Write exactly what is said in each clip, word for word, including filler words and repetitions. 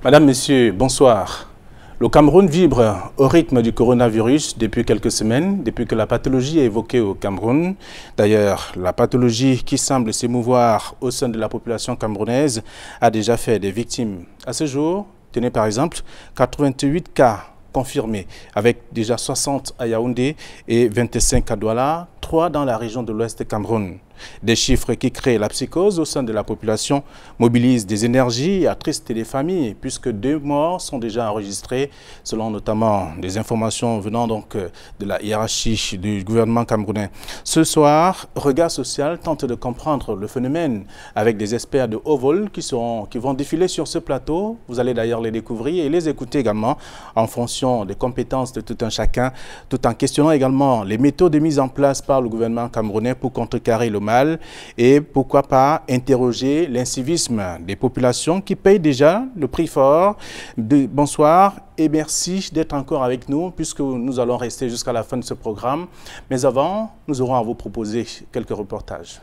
Madame, Monsieur, bonsoir. Le Cameroun vibre au rythme du coronavirus depuis quelques semaines, depuis que la pathologie est évoquée au Cameroun. D'ailleurs, la pathologie qui semble s'émouvoir au sein de la population camerounaise a déjà fait des victimes. À ce jour, tenez par exemple quatre-vingt-huit cas confirmés, avec déjà soixante à Yaoundé et vingt-cinq à Douala, trois dans la région de l'Ouest Cameroun. Des chiffres qui créent la psychose au sein de la population, mobilisent des énergies et attristent les familles, puisque deux morts sont déjà enregistrés, selon notamment des informations venant donc de la hiérarchie du gouvernement camerounais. Ce soir, Regard Social tente de comprendre le phénomène avec des experts de haut vol qui, seront, qui vont défiler sur ce plateau. Vous allez d'ailleurs les découvrir et les écouter également en fonction des compétences de tout un chacun, tout en questionnant également les méthodes mises en place par le gouvernement camerounais pour contrecarrer le mal et pourquoi pas interroger l'incivisme des populations qui payent déjà le prix fort. De, bonsoir et merci d'être encore avec nous puisque nous allons rester jusqu'à la fin de ce programme. Mais avant, nous aurons à vous proposer quelques reportages.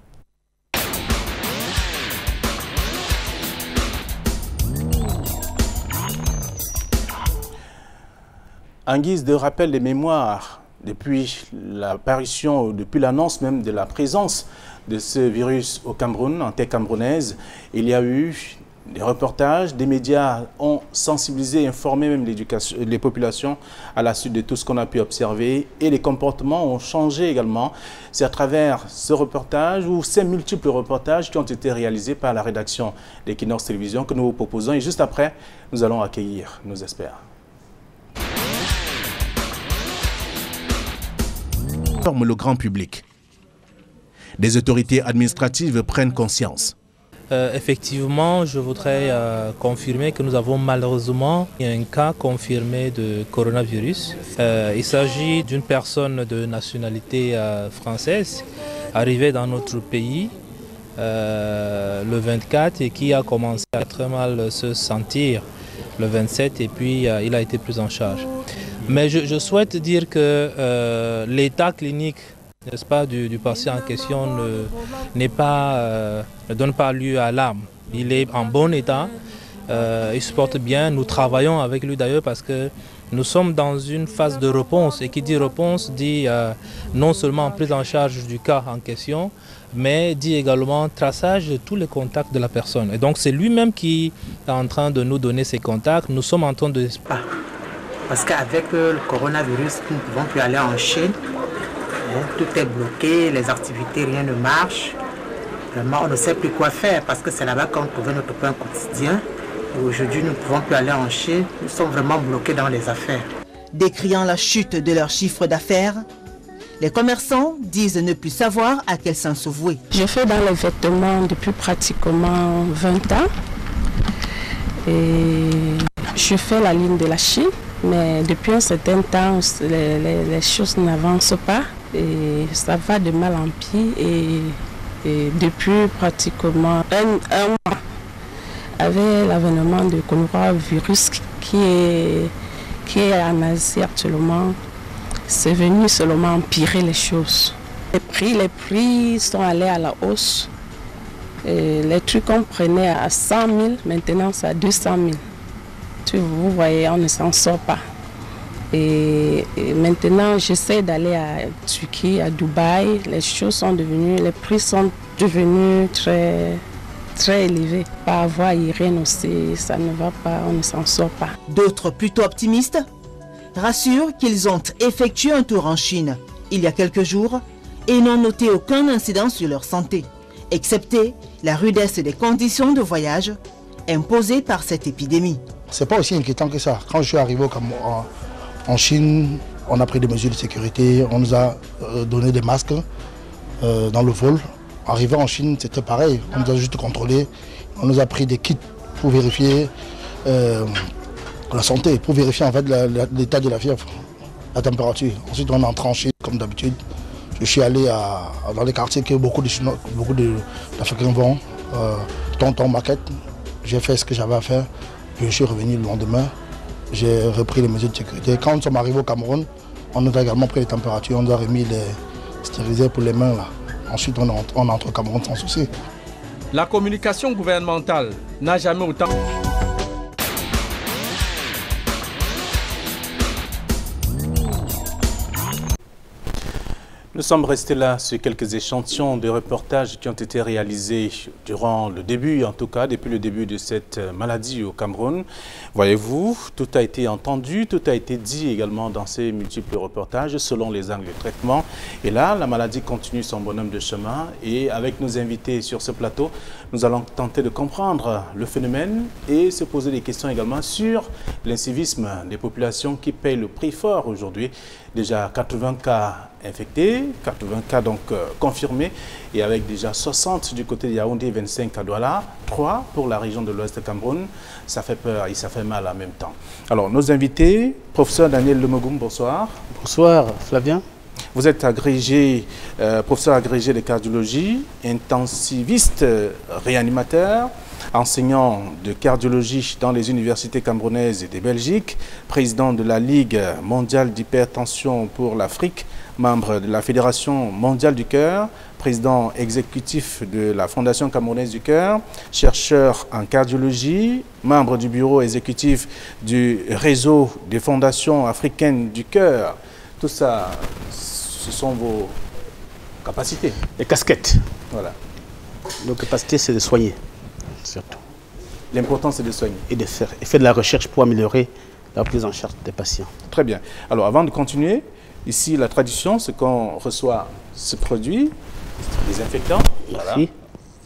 En guise de rappel des mémoires, depuis l'apparition, depuis l'annonce même de la présence de ce virus au Cameroun, en terre camerounaise, il y a eu des reportages, des médias ont sensibilisé, informé même les populations à la suite de tout ce qu'on a pu observer et les comportements ont changé également. C'est à travers ce reportage ou ces multiples reportages qui ont été réalisés par la rédaction d'Equinox Télévision que nous vous proposons et juste après, nous allons accueillir nos experts. Le grand public. Des autorités administratives prennent conscience. Euh, effectivement, je voudrais euh, confirmer que nous avons malheureusement un cas confirmé de coronavirus. Euh, il s'agit d'une personne de nationalité euh, française arrivée dans notre pays euh, le vingt-quatre et qui a commencé à très mal se sentir le vingt-sept et puis euh, il a été pris en charge. Mais je, je souhaite dire que euh, l'état clinique, n'est-ce pas, du, du patient en question ne, n'est pas, euh, ne donne pas lieu à l'alarme. Il est en bon état, euh, il se porte bien. Nous travaillons avec lui d'ailleurs parce que nous sommes dans une phase de réponse. Et qui dit réponse dit euh, non seulement prise en charge du cas en question, mais dit également traçage de tous les contacts de la personne. Et donc c'est lui-même qui est en train de nous donner ses contacts. Nous sommes en train de... Parce qu'avec le coronavirus, nous ne pouvons plus aller en Chine. Tout est bloqué, les activités, rien ne marche. Vraiment, on ne sait plus quoi faire parce que c'est là-bas qu'on trouvait notre pain quotidien. Aujourd'hui, nous ne pouvons plus aller en Chine. Nous sommes vraiment bloqués dans les affaires. Décriant la chute de leur chiffre d'affaires, les commerçants disent ne plus savoir à quel sens se vouer. Je fais dans les vêtements depuis pratiquement vingt ans. Et je fais la ligne de la Chine. Mais depuis un certain temps, les, les, les choses n'avancent pas et ça va de mal en pis. Et, et depuis pratiquement un, un mois, avec l'avènement du coronavirus qui est, qui est en Asie actuellement, c'est venu seulement empirer les choses. Les prix, les prix sont allés à la hausse. Et les trucs qu'on prenait à cent mille, maintenant c'est à deux cent mille. Vous voyez, on ne s'en sort pas. Et, et maintenant, j'essaie d'aller à Turquie, à Dubaï. Les choses sont devenues, les prix sont devenus très, très élevés. Par voie aérienne aussi, ça ne va pas, on ne s'en sort pas. D'autres, plutôt optimistes, rassurent qu'ils ont effectué un tour en Chine il y a quelques jours et n'ont noté aucun incident sur leur santé, excepté la rudesse des conditions de voyage imposées par cette épidémie. C'est pas aussi inquiétant que ça. Quand je suis arrivé en, en Chine, on a pris des mesures de sécurité, on nous a euh, donné des masques euh, dans le vol. Arrivé en Chine, c'était pareil, on nous a juste contrôlé, on nous a pris des kits pour vérifier euh, la santé, pour vérifier en fait l'état de la fièvre, la température. Ensuite, on est entré en Chine comme d'habitude. Je suis allé à, dans les quartiers que beaucoup de Chinois, beaucoup d'Africains vont, euh, Tonton Maquette. J'ai fait ce que j'avais à faire. Je suis revenu le lendemain, j'ai repris les mesures de sécurité. Quand nous sommes arrivés au Cameroun, on nous a également pris les températures, on nous a remis les stérilisés pour les mains. Là. Ensuite, on entre, on entre au Cameroun sans souci. La communication gouvernementale n'a jamais autant... Nous sommes restés là sur quelques échantillons de reportages qui ont été réalisés durant le début, en tout cas, depuis le début de cette maladie au Cameroun. Voyez-vous, tout a été entendu, tout a été dit également dans ces multiples reportages selon les angles de traitement. Et là, la maladie continue son bonhomme de chemin et avec nos invités sur ce plateau, nous allons tenter de comprendre le phénomène et se poser des questions également sur l'incivisme des populations qui payent le prix fort aujourd'hui. Déjà quatre-vingts cas infectés, quatre-vingts cas donc euh, confirmés et avec déjà soixante du côté de Yaoundé, vingt-cinq à Douala, trois pour la région de l'Ouest Cameroun. Ça fait peur et ça fait mal en même temps. Alors nos invités, professeur Daniel Lemogoum, bonsoir. Bonsoir Flavien. Vous êtes agrégé, euh, professeur agrégé de cardiologie, intensiviste, euh, réanimateur, enseignant de cardiologie dans les universités camerounaises et de Belgique, président de la Ligue mondiale d'hypertension pour l'Afrique, membre de la Fédération mondiale du cœur, président exécutif de la Fondation camerounaise du cœur, chercheur en cardiologie, membre du bureau exécutif du réseau des fondations africaines du cœur. Tout ça, ce sont vos capacités. Les casquettes. Voilà. Nos capacités, c'est de soigner, surtout. L'important, c'est de soigner. Et de faire, et faire de la recherche pour améliorer la prise en charge des patients. Très bien. Alors, avant de continuer, ici, la tradition, c'est qu'on reçoit ce produit, désinfectant. Merci. Voilà.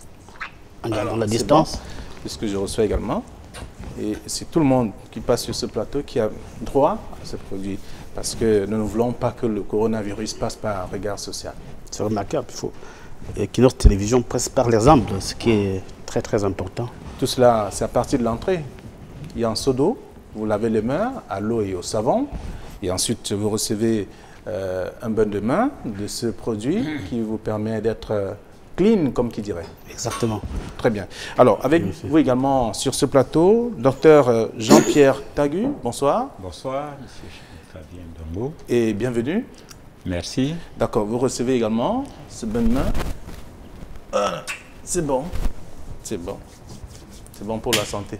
En gardant Alors, la distance. Bon, c'est ce que je reçois également. Et c'est tout le monde qui passe sur ce plateau qui a droit à ce produit. Parce que nous ne voulons pas que le coronavirus passe par un regard social. C'est remarquable. Il faut que notre télévision presse par l'exemple, ce qui est très très important. Tout cela, c'est à partir de l'entrée. Il y a un seau d'eau, vous lavez les mains à l'eau et au savon. Et ensuite, vous recevez euh, un bain de main de ce produit qui vous permet d'être euh, clean, comme qui dirait. Exactement. Très bien. Alors, avec oui, vous également sur ce plateau, docteur Jean-Pierre Tagu, bonsoir. Bonsoir, monsieur Fabien Dombo. Et bienvenue. Merci. D'accord, vous recevez également ce bain de main. Voilà, c'est bon. C'est bon. C'est bon pour la santé.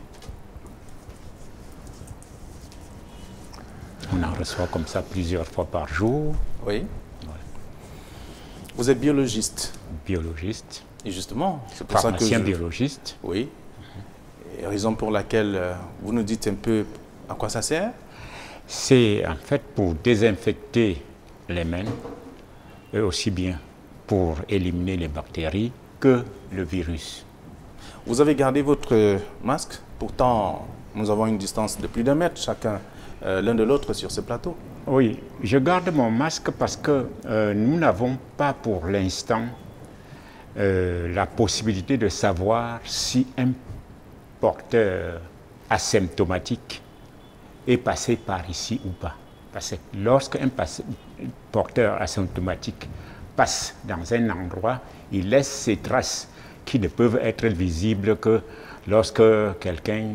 On en reçoit comme ça plusieurs fois par jour. Oui. Ouais. Vous êtes biologiste. Biologiste. Et justement, c'est pour ça que Pharmacien je... biologiste. Oui. Et raison pour laquelle euh, vous nous dites un peu à quoi ça sert? C'est en fait pour désinfecter les mains, et aussi bien pour éliminer les bactéries que le virus. Vous avez gardé votre masque, pourtant nous avons une distance de plus d'un mètre chacun euh, l'un de l'autre sur ce plateau. Oui, je garde mon masque parce que euh, nous n'avons pas pour l'instant euh, la possibilité de savoir si un porteur asymptomatique est passé par ici ou pas. Parce que lorsqu'un porteur asymptomatique passe dans un endroit, il laisse ses traces qui ne peuvent être visibles que lorsque quelqu'un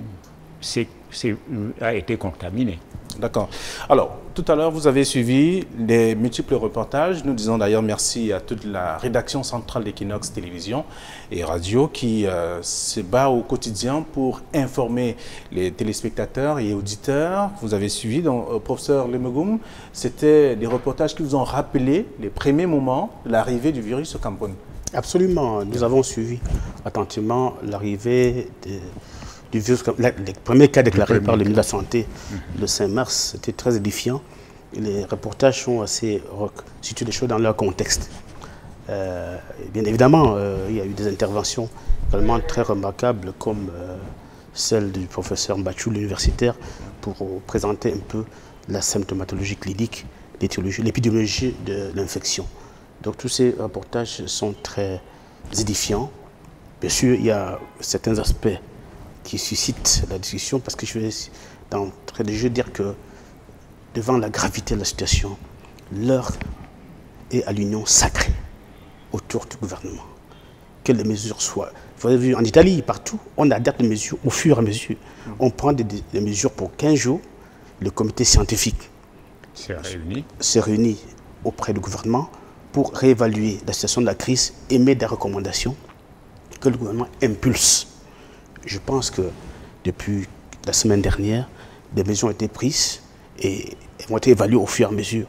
a été contaminé. D'accord. Alors, tout à l'heure, vous avez suivi les multiples reportages. Nous disons d'ailleurs merci à toute la rédaction centrale d'Equinox Télévision et Radio qui euh, se bat au quotidien pour informer les téléspectateurs et auditeurs. Vous avez suivi, donc, euh, professeur Lemogoum, c'était des reportages qui vous ont rappelé les premiers moments de l'arrivée du virus au Cameroun. Absolument. Nous avons suivi attentivement l'arrivée de... du virus. Les premiers cas déclarés par le ministre de la Santé le cinq mars, c'était très édifiant. Et les reportages sont assez situés les choses dans leur contexte. Euh, bien évidemment, euh, il y a eu des interventions vraiment très remarquables comme euh, celle du professeur Mbachou, l'universitaire, pour euh, présenter un peu la symptomatologie clinique, l'épidémiologie de l'infection. Donc tous ces reportages sont très édifiants. Bien sûr, il y a certains aspects qui suscite la discussion, parce que je vais d'entrée de jeu dire que devant la gravité de la situation, l'heure est à l'union sacrée autour du gouvernement. Que les mesures soient. Vous avez vu en Italie, partout, on adapte les mesures au fur et à mesure. On prend des, des mesures pour quinze jours. Le comité scientifique s'est réuni. se réunit auprès du gouvernement pour réévaluer la situation de la crise et mettre des recommandations que le gouvernement impulse. Je pense que depuis la semaine dernière, des mesures ont été prises et elles vont être évaluées au fur et à mesure.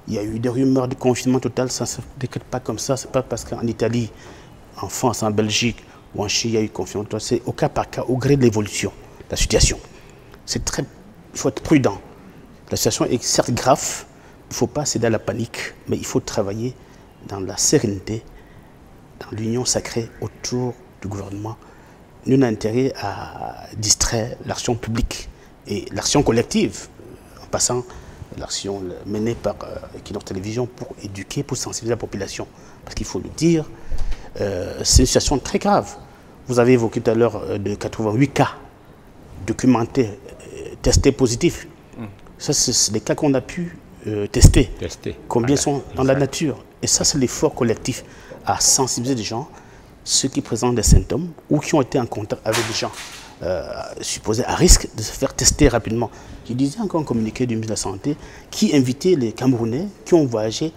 Il y a eu des rumeurs de confinement total, ça ne se décrète pas comme ça. Ce n'est pas parce qu'en Italie, en France, en Belgique ou en Chine, il y a eu confinement total. C'est au cas par cas, au gré de l'évolution de la situation. C'est très, il faut être prudent. La situation est certes grave, il ne faut pas céder à la panique, mais il faut travailler dans la sérénité, dans l'union sacrée autour du gouvernement. Nous avons intérêt à distraire l'action publique et l'action collective, en passant l'action menée par euh, Equinox Télévision pour éduquer, pour sensibiliser la population. Parce qu'il faut le dire, euh, c'est une situation très grave. Vous avez évoqué tout à l'heure euh, de quatre-vingt-huit cas documentés, euh, testés positifs. Mm. Ça, c'est les cas qu'on a pu euh, tester. Tester. Combien voilà. sont dans la nature. Et ça, c'est l'effort collectif à sensibiliser les gens, ceux qui présentent des symptômes ou qui ont été en contact avec des gens euh, supposés à risque de se faire tester rapidement. Je disais encore un communiqué du ministre de la Santé qui invitait les Camerounais qui ont voyagé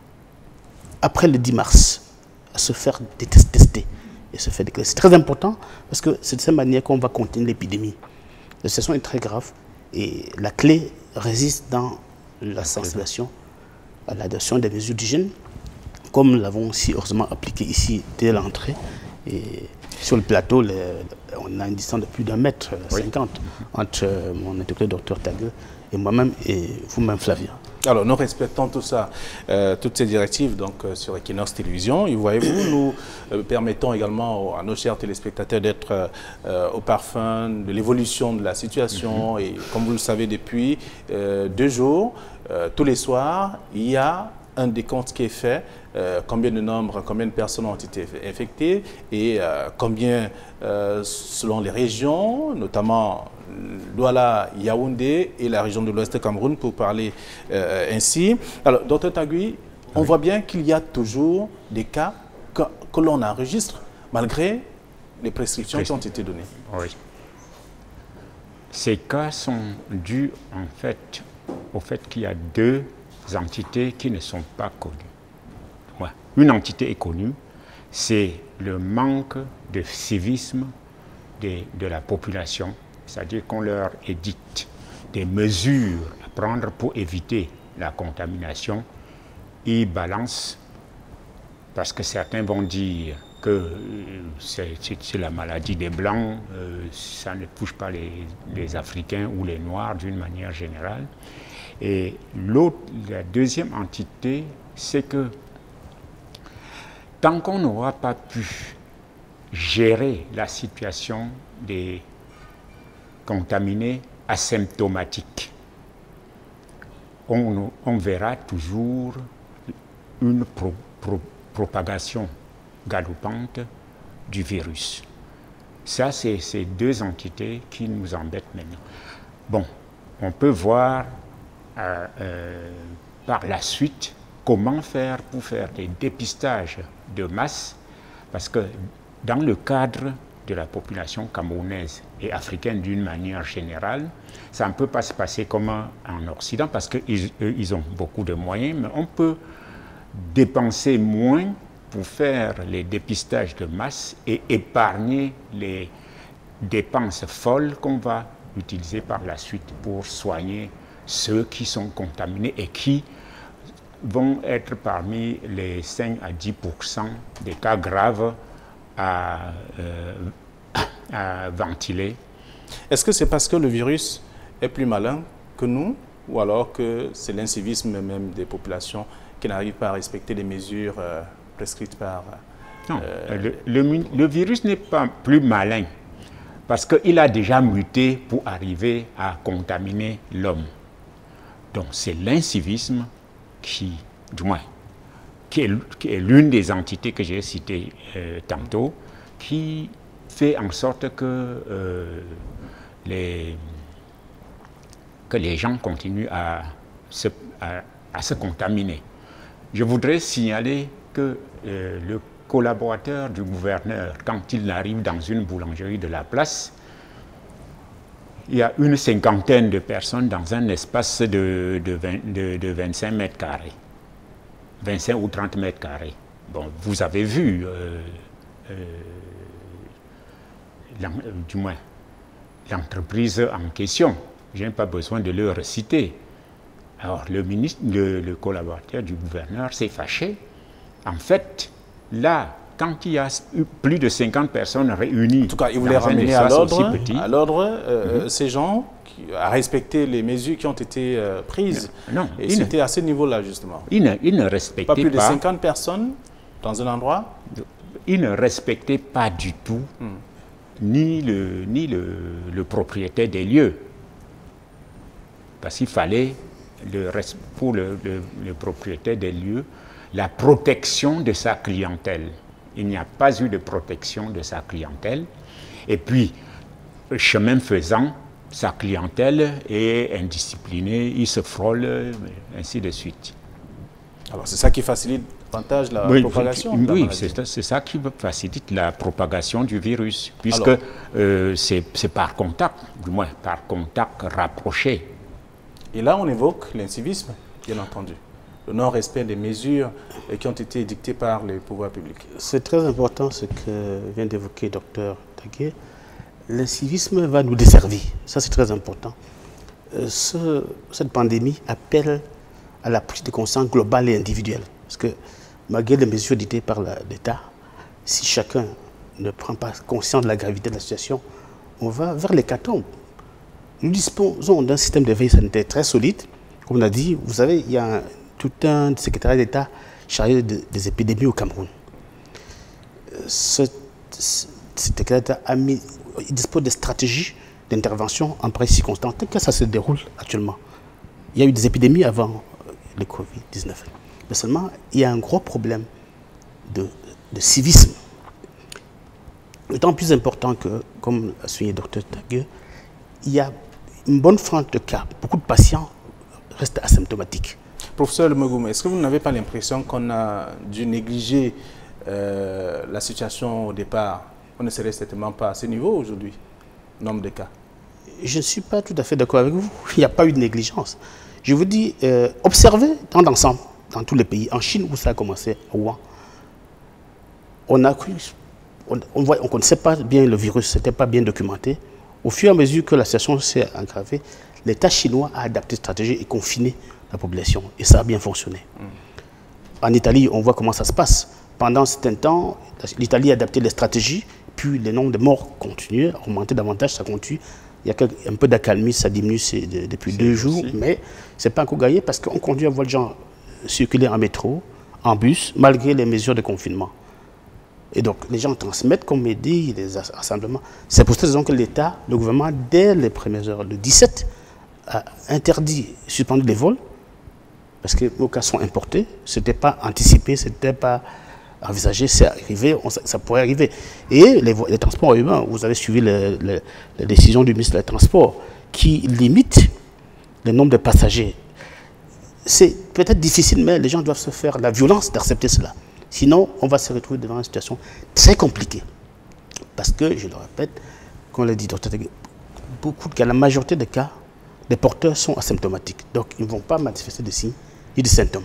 après le dix mars à se faire des tests testés et se faire déclarer. C'est très important parce que c'est de cette manière qu'on va contenir l'épidémie. La situation est très grave et la clé réside dans la sensibilisation à l'adoption des mesures d'hygiène, comme nous l'avons aussi heureusement appliqué ici dès l'entrée. Et sur le plateau, les, on a une distance de plus d'un mètre oui. cinquante entre mon interlocuteur, docteur Tague, et moi-même, et vous-même, Flavia. Alors, nous respectons tout ça, euh, toutes ces directives donc, euh, sur Equinox Télévision. Et voyez-vous, nous euh, permettons également à nos chers téléspectateurs d'être euh, au parfum de l'évolution de la situation. Mm-hmm. Et comme vous le savez, depuis euh, deux jours, euh, tous les soirs, il y a un décompte qui est fait, euh, combien de nombres, combien de personnes ont été infectées et euh, combien, euh, selon les régions, notamment Douala, Yaoundé et la région de l'Ouest Cameroun, pour parler euh, ainsi. Alors, docteur Tanguy, on oui. voit bien qu'il y a toujours des cas que, que l'on enregistre, malgré les prescriptions qui ont été données. Oui. Ces cas sont dus, en fait, au fait qu'il y a deux entités qui ne sont pas connues. Ouais. Une entité est connue, c'est le manque de civisme de, de la population, c'est-à-dire qu'on leur édicte des mesures à prendre pour éviter la contamination. Ils balancent, parce que certains vont dire que c'est la maladie des Blancs, euh, ça ne touche pas les, les Africains ou les Noirs d'une manière générale. Et l'autre, la deuxième entité, c'est que tant qu'on n'aura pas pu gérer la situation des contaminés asymptomatiques, on, on verra toujours une pro, pro, propagation galopante du virus. Ça, c'est ces deux entités qui nous embêtent maintenant. Bon, on peut voir Euh, euh, par la suite, comment faire pour faire des dépistages de masse, parce que dans le cadre de la population camerounaise et africaine d'une manière générale, ça ne peut pas se passer comme en Occident, parce qu'ils ils ont beaucoup de moyens, mais on peut dépenser moins pour faire les dépistages de masse et épargner les dépenses folles qu'on va utiliser par la suite pour soigner ceux qui sont contaminés et qui vont être parmi les cinq à dix pour cent des cas graves à, euh, à ventiler. Est-ce que c'est parce que le virus est plus malin que nous, ou alors que c'est l'incivisme même des populations qui n'arrivent pas à respecter les mesures euh, prescrites par... Euh, non, le, le, le virus n'est pas plus malin, parce qu'il a déjà muté pour arriver à contaminer l'homme. Donc c'est l'incivisme qui, du moins, qui est, qui est l'une des entités que j'ai citées euh, tantôt, qui fait en sorte que, euh, les, que les gens continuent à se, à, à se contaminer. Je voudrais signaler que euh, le collaborateur du gouverneur, quand il arrive dans une boulangerie de la place, il y a une cinquantaine de personnes dans un espace de, de, vingt, de, de vingt-cinq mètres carrés, vingt-cinq ou trente mètres carrés. Bon, vous avez vu, euh, euh, du moins, l'entreprise en question. Je n'ai pas besoin de le reciter. Alors le ministre, le, le collaborateur du gouverneur s'est fâché. En fait, là, quand il y a eu plus de cinquante personnes réunies, en tout cas, il voulait ramener à l'ordre, à l'ordre euh, mm-hmm. ces gens qui, à respecter les mesures qui ont été euh, prises. Non, et c'était à ce niveau-là, justement. Il ne, il ne respectait pas. Pas plus de cinquante personnes dans un endroit. Il ne respectait pas du tout mm. ni, le, ni le, le propriétaire des lieux. Parce qu'il fallait, le, pour le, le, le propriétaire des lieux, la protection de sa clientèle. Il n'y a pas eu de protection de sa clientèle. Et puis, chemin faisant, sa clientèle est indisciplinée, il se frôle, ainsi de suite. Alors c'est ça qui facilite davantage la oui, propagation Oui, de la oui c'est ça qui facilite la propagation du virus, puisque euh, c'est par contact, du moins par contact rapproché. Et là, on évoque l'incivisme, bien entendu. Le non-respect des mesures qui ont été dictées par les pouvoirs publics. C'est très important ce que vient d'évoquer le docteur Tagué. L'incivisme va nous desservir. Ça, c'est très important. Euh, ce, cette pandémie appelle à la prise de conscience globale et individuelle. Parce que malgré les mesures dictées par l'État, si chacun ne prend pas conscience de la gravité de la situation, on va vers l'hécatombe. Nous disposons d'un système de veille sanitaire très solide. Comme on a dit, vous savez, il y a un, tout un secrétariat d'État chargé de, des épidémies au Cameroun. Ce, ce secrétariat d'État a mis, il dispose de stratégies d'intervention en pareille circonstance, tel que ça se déroule actuellement. Il y a eu des épidémies avant le Covid dix-neuf. Mais seulement, il y a un gros problème de, de civisme. D'autant plus important que, comme l'a souligné le docteur Tagué, il y a une bonne frange de cas. Beaucoup de patients restent asymptomatiques. Professeur Lemegoum, est-ce que vous n'avez pas l'impression qu'on a dû négliger euh, la situation au départ? On ne serait certainement pas à ce niveau aujourd'hui, nombre de cas. Je ne suis pas tout à fait d'accord avec vous. Il n'y a pas eu de négligence. Je vous dis, euh, observez dans l'ensemble, dans tous les pays. En Chine, où ça a commencé, à Wuhan, on a cru, on on ne on connaissait pas bien le virus, ce n'était pas bien documenté. Au fur et à mesure que la situation s'est aggravée, l'État chinois a adapté cette stratégie et confiné la population. Et ça a bien fonctionné. Mm. En Italie, on voit comment ça se passe. Pendant un certain temps, l'Italie a adapté les stratégies, puis le nombre de morts continue à augmenter davantage, ça continue. Il y a un peu d'accalmie, ça diminue de, depuis deux jours, aussi. Mais ce n'est pas encore gagné parce qu'on continue à voir les gens circuler en métro, en bus, malgré les mesures de confinement. Et donc, les gens transmettent, comme on dit, les rassemblements. C'est pour cette raison que l'État, le gouvernement, dès les premières heures, le dix-sept, a interdit, suspendu les vols, parce que nos cas sont importés, ce n'était pas anticipé, ce n'était pas envisagé, c'est arrivé, on, ça pourrait arriver. Et les, les transports humains, vous avez suivi les, les, les décisions du ministre des Transports qui limite le nombre de passagers. C'est peut-être difficile, mais les gens doivent se faire la violence d'accepter cela. Sinon, on va se retrouver devant une situation très compliquée. Parce que, je le répète, comme l'a dit docteur Tagué, beaucoup de cas, la majorité des cas, les porteurs sont asymptomatiques. Donc, ils ne vont pas manifester de signes ni de symptômes.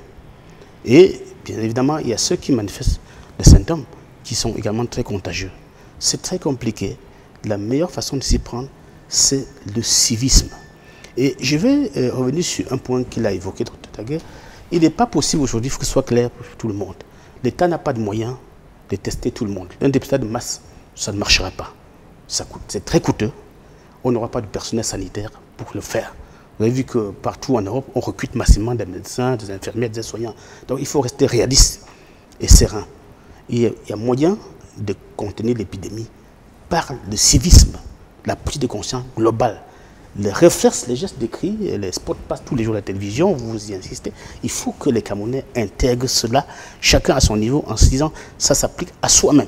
Et, bien évidemment, il y a ceux qui manifestent des symptômes qui sont également très contagieux. C'est très compliqué. La meilleure façon de s'y prendre, c'est le civisme. Et je vais euh, revenir sur un point qu'il a évoqué, docteur Tagué. Il n'est pas possible aujourd'hui, il faut que ce soit clair pour tout le monde. L'État n'a pas de moyens de tester tout le monde. Un dépistage de masse, ça ne marchera pas. Ça coûte, c'est très coûteux. On n'aura pas de personnel sanitaire pour le faire. Vous avez vu que partout en Europe, on recrute massivement des médecins, des infirmiers, des soignants. Donc il faut rester réaliste et serein. Il y a, il y a moyen de contenir l'épidémie par le civisme, la prise de conscience globale. Les réflexes, les gestes décrits, les spots passent tous les jours à la télévision, vous y insistez. Il faut que les Camerounais intègrent cela, chacun à son niveau, en se disant ça s'applique à soi-même,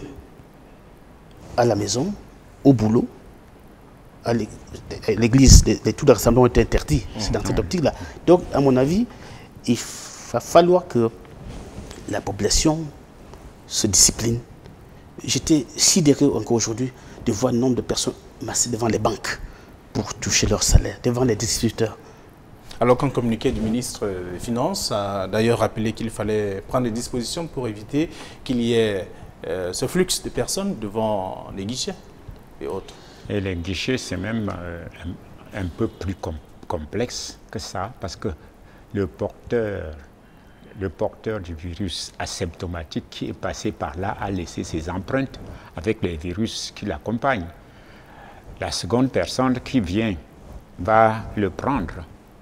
à la maison, au boulot, à l'église. Les, les, tous les rassemblements ont été interdits, c'est dans cette optique-là. Donc, à mon avis, il va falloir que la population se discipline. J'étais sidéré encore aujourd'hui de voir le nombre de personnes massées devant les banques pour toucher leur salaire, devant les distributeurs. Alors qu'un communiqué du ministre des Finances a d'ailleurs rappelé qu'il fallait prendre des dispositions pour éviter qu'il y ait euh, ce flux de personnes devant les guichets et autres. Et les guichets, c'est même euh, un, un peu plus com complexe que ça, parce qu'il le porteur, le porteur du virus asymptomatique qui est passé par là a laissé ses empreintes avec les virus qui l'accompagnent. La seconde personne qui vient va le prendre,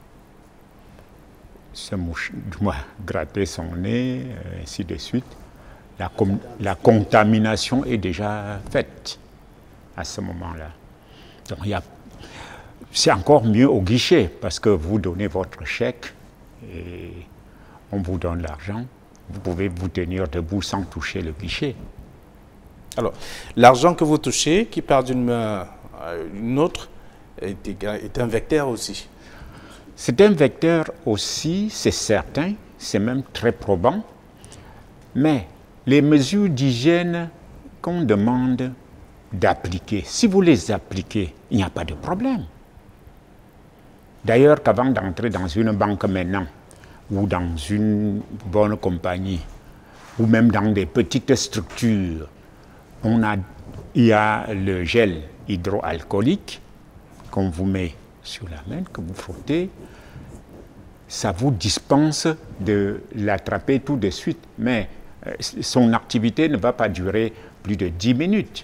se moucher, gratter son nez, ainsi de suite. La, la contamination est déjà faite à ce moment-là. Donc il y a, c'est encore mieux au guichet parce que vous donnez votre chèque et on vous donne l'argent. Vous pouvez vous tenir debout sans toucher le guichet. Alors, l'argent que vous touchez, qui part d'une main à une autre, est, est un vecteur aussi. C'est un vecteur aussi, c'est certain, c'est même très probant. Mais les mesures d'hygiène qu'on demande d'appliquer, si vous les appliquez, il n'y a pas de problème. D'ailleurs, qu'avant d'entrer dans une banque maintenant, ou dans une bonne compagnie, ou même dans des petites structures, on a, il y a le gel hydroalcoolique qu'on vous met sur la main, que vous frottez. Ça vous dispense de l'attraper tout de suite, mais euh, son activité ne va pas durer plus de dix minutes.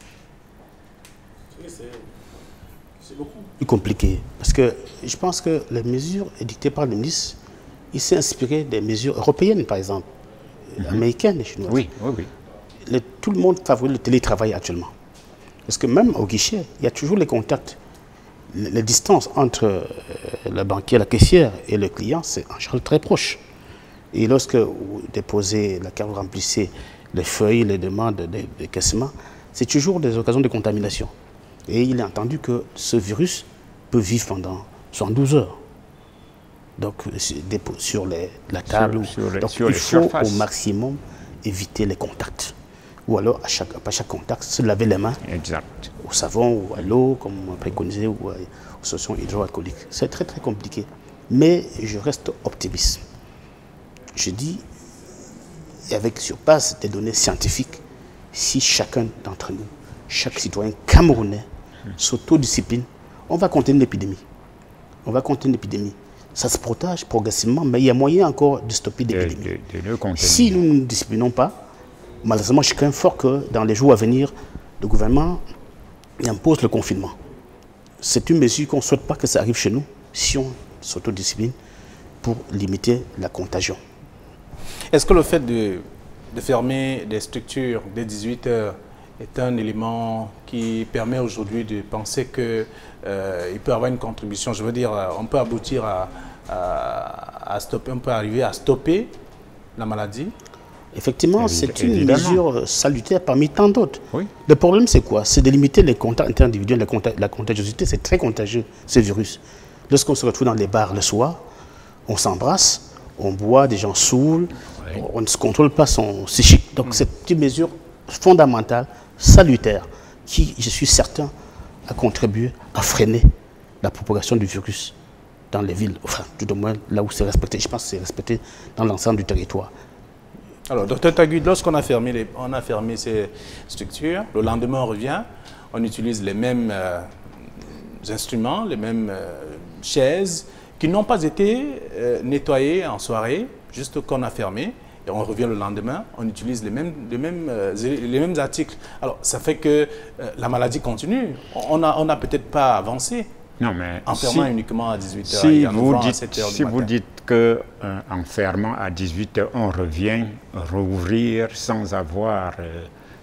C'est beaucoup plus compliqué, parce que je pense que les mesures édictées par le ministre, il s'est inspiré des mesures européennes, par exemple, mm-hmm. américaines et chinoises. Oui, oui, oui. Le, tout le monde favorise le télétravail actuellement. Parce que même au guichet, il y a toujours les contacts. Les, les distances entre euh, le banquier, la caissière et le client, c'est en général très proche. Et lorsque vous déposez la carte, vous remplissez les feuilles, les demandes de décaissement, c'est toujours des occasions de contamination. Et il est entendu que ce virus peut vivre pendant soixante-douze heures. Donc, sur les, la table, sur, sur les, donc sur il les faut surfaces. au maximum éviter les contacts. Ou alors, à chaque, à chaque contact, se laver les mains exact. au savon ou à l'eau, comme préconisé, ou aux solutions hydroalcooliques. C'est très, très compliqué. Mais je reste optimiste. Je dis, et avec sur base des données scientifiques, si chacun d'entre nous, chaque citoyen camerounais, hmm. s'autodiscipline, on va contenir l'épidémie. On va contenir l'épidémie. Ça se protège progressivement, mais il y a moyen encore de stopper l'épidémie. Si nous ne nous disciplinons pas, malheureusement, je crains fort que dans les jours à venir, le gouvernement impose le confinement. C'est une mesure qu'on ne souhaite pas que ça arrive chez nous, si on s'autodiscipline pour limiter la contagion. Est-ce que le fait de, de fermer des structures dès dix-huit heures est un élément qui permet aujourd'hui de penser qu'il euh, peut avoir une contribution? Je veux dire, on peut aboutir à, à, à stopper, on peut arriver à stopper la maladie? Effectivement, c'est une évidemment. mesure salutaire parmi tant d'autres. Oui. Le problème, c'est quoi? C'est de limiter les contacts interindividuels, la, contag la contagiosité. C'est très contagieux, ce virus. Lorsqu'on se retrouve dans les bars le soir, on s'embrasse, on boit, des gens saoulent, oui. on ne se contrôle pas son psychique. Donc, mmh. c'est une mesure fondamentale, salutaire, qui, je suis certain, a contribué à freiner la propagation du virus dans les villes, enfin, tout au moins là où c'est respecté. Je pense que c'est respecté dans l'ensemble du territoire. Alors, docteur Taguid, lorsqu'on a fermé les, on a fermé ces structures, le lendemain on revient, on utilise les mêmes euh, instruments, les mêmes euh, chaises qui n'ont pas été euh, nettoyées en soirée, juste qu'on a fermé, et on revient le lendemain, on utilise les mêmes, les mêmes, euh, les mêmes articles. Alors, ça fait que euh, la maladie continue. On n'a on a peut-être pas avancé. Non, mais en fermant si, uniquement à dix-huit heures si et en vous ouvrant dites, à sept heures si du matin. vous dites qu'en euh, fermant à dix-huit heures, on revient rouvrir sans avoir euh,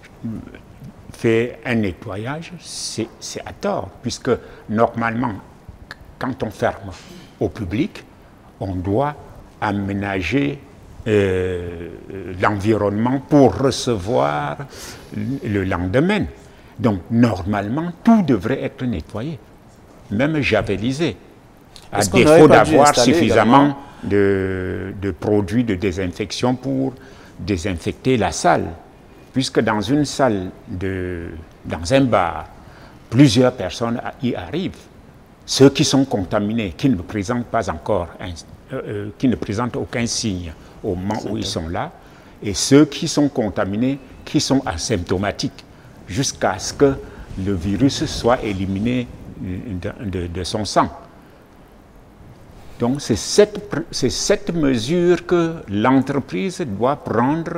fait un nettoyage, c'est à tort, puisque normalement, quand on ferme au public, on doit aménager euh, l'environnement pour recevoir le lendemain. Donc, normalement, tout devrait être nettoyé, même javelisé, à défaut d'avoir suffisamment de, de produits de désinfection pour désinfecter la salle. Puisque dans une salle, de, dans un bar, plusieurs personnes y arrivent. Ceux qui sont contaminés, qui ne présentent pas encore, un, euh, qui ne présentent aucun signe au moment où ils sont là, et ceux qui sont contaminés, qui sont asymptomatiques, jusqu'à ce que le virus soit éliminé de, de, de son sang. Donc c'est cette, c'est cette mesure que l'entreprise doit prendre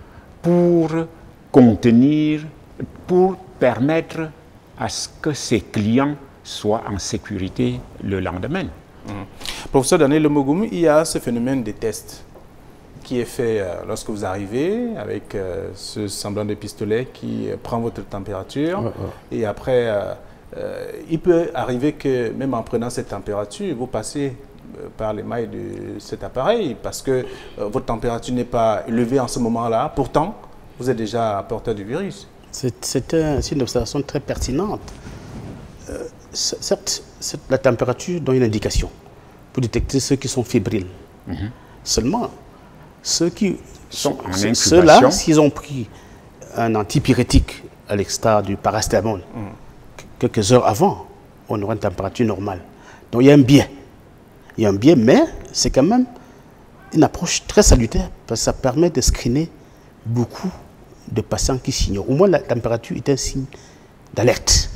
pour contenir, pour permettre à ce que ses clients soient en sécurité le lendemain. Mmh. Professeur Daniel Mogoum, il y a ce phénomène des tests qui est fait euh, lorsque vous arrivez avec euh, ce semblant de pistolet qui euh, prend votre température. Ouais, ouais. Et après, euh, euh, il peut arriver que même en prenant cette température, vous passez euh, par les mailles de cet appareil parce que euh, votre température n'est pas élevée en ce moment-là. Pourtant, vous êtes déjà porteur du virus. C'est un, une observation très pertinente. Euh, certes, la température donne une indication pour détecter ceux qui sont fébriles. Mm-hmm. Seulement, ceux qui sont en incubation, ceux-là, s'ils ont pris un antipyrétique à l'extérieur du paracétamol, mm. quelques heures avant, on aura une température normale. Donc il y a un biais. Il y a un biais, mais c'est quand même une approche très salutaire parce que ça permet de screener beaucoup de patients qui s'ignorent. Au moins, la température est un signe d'alerte.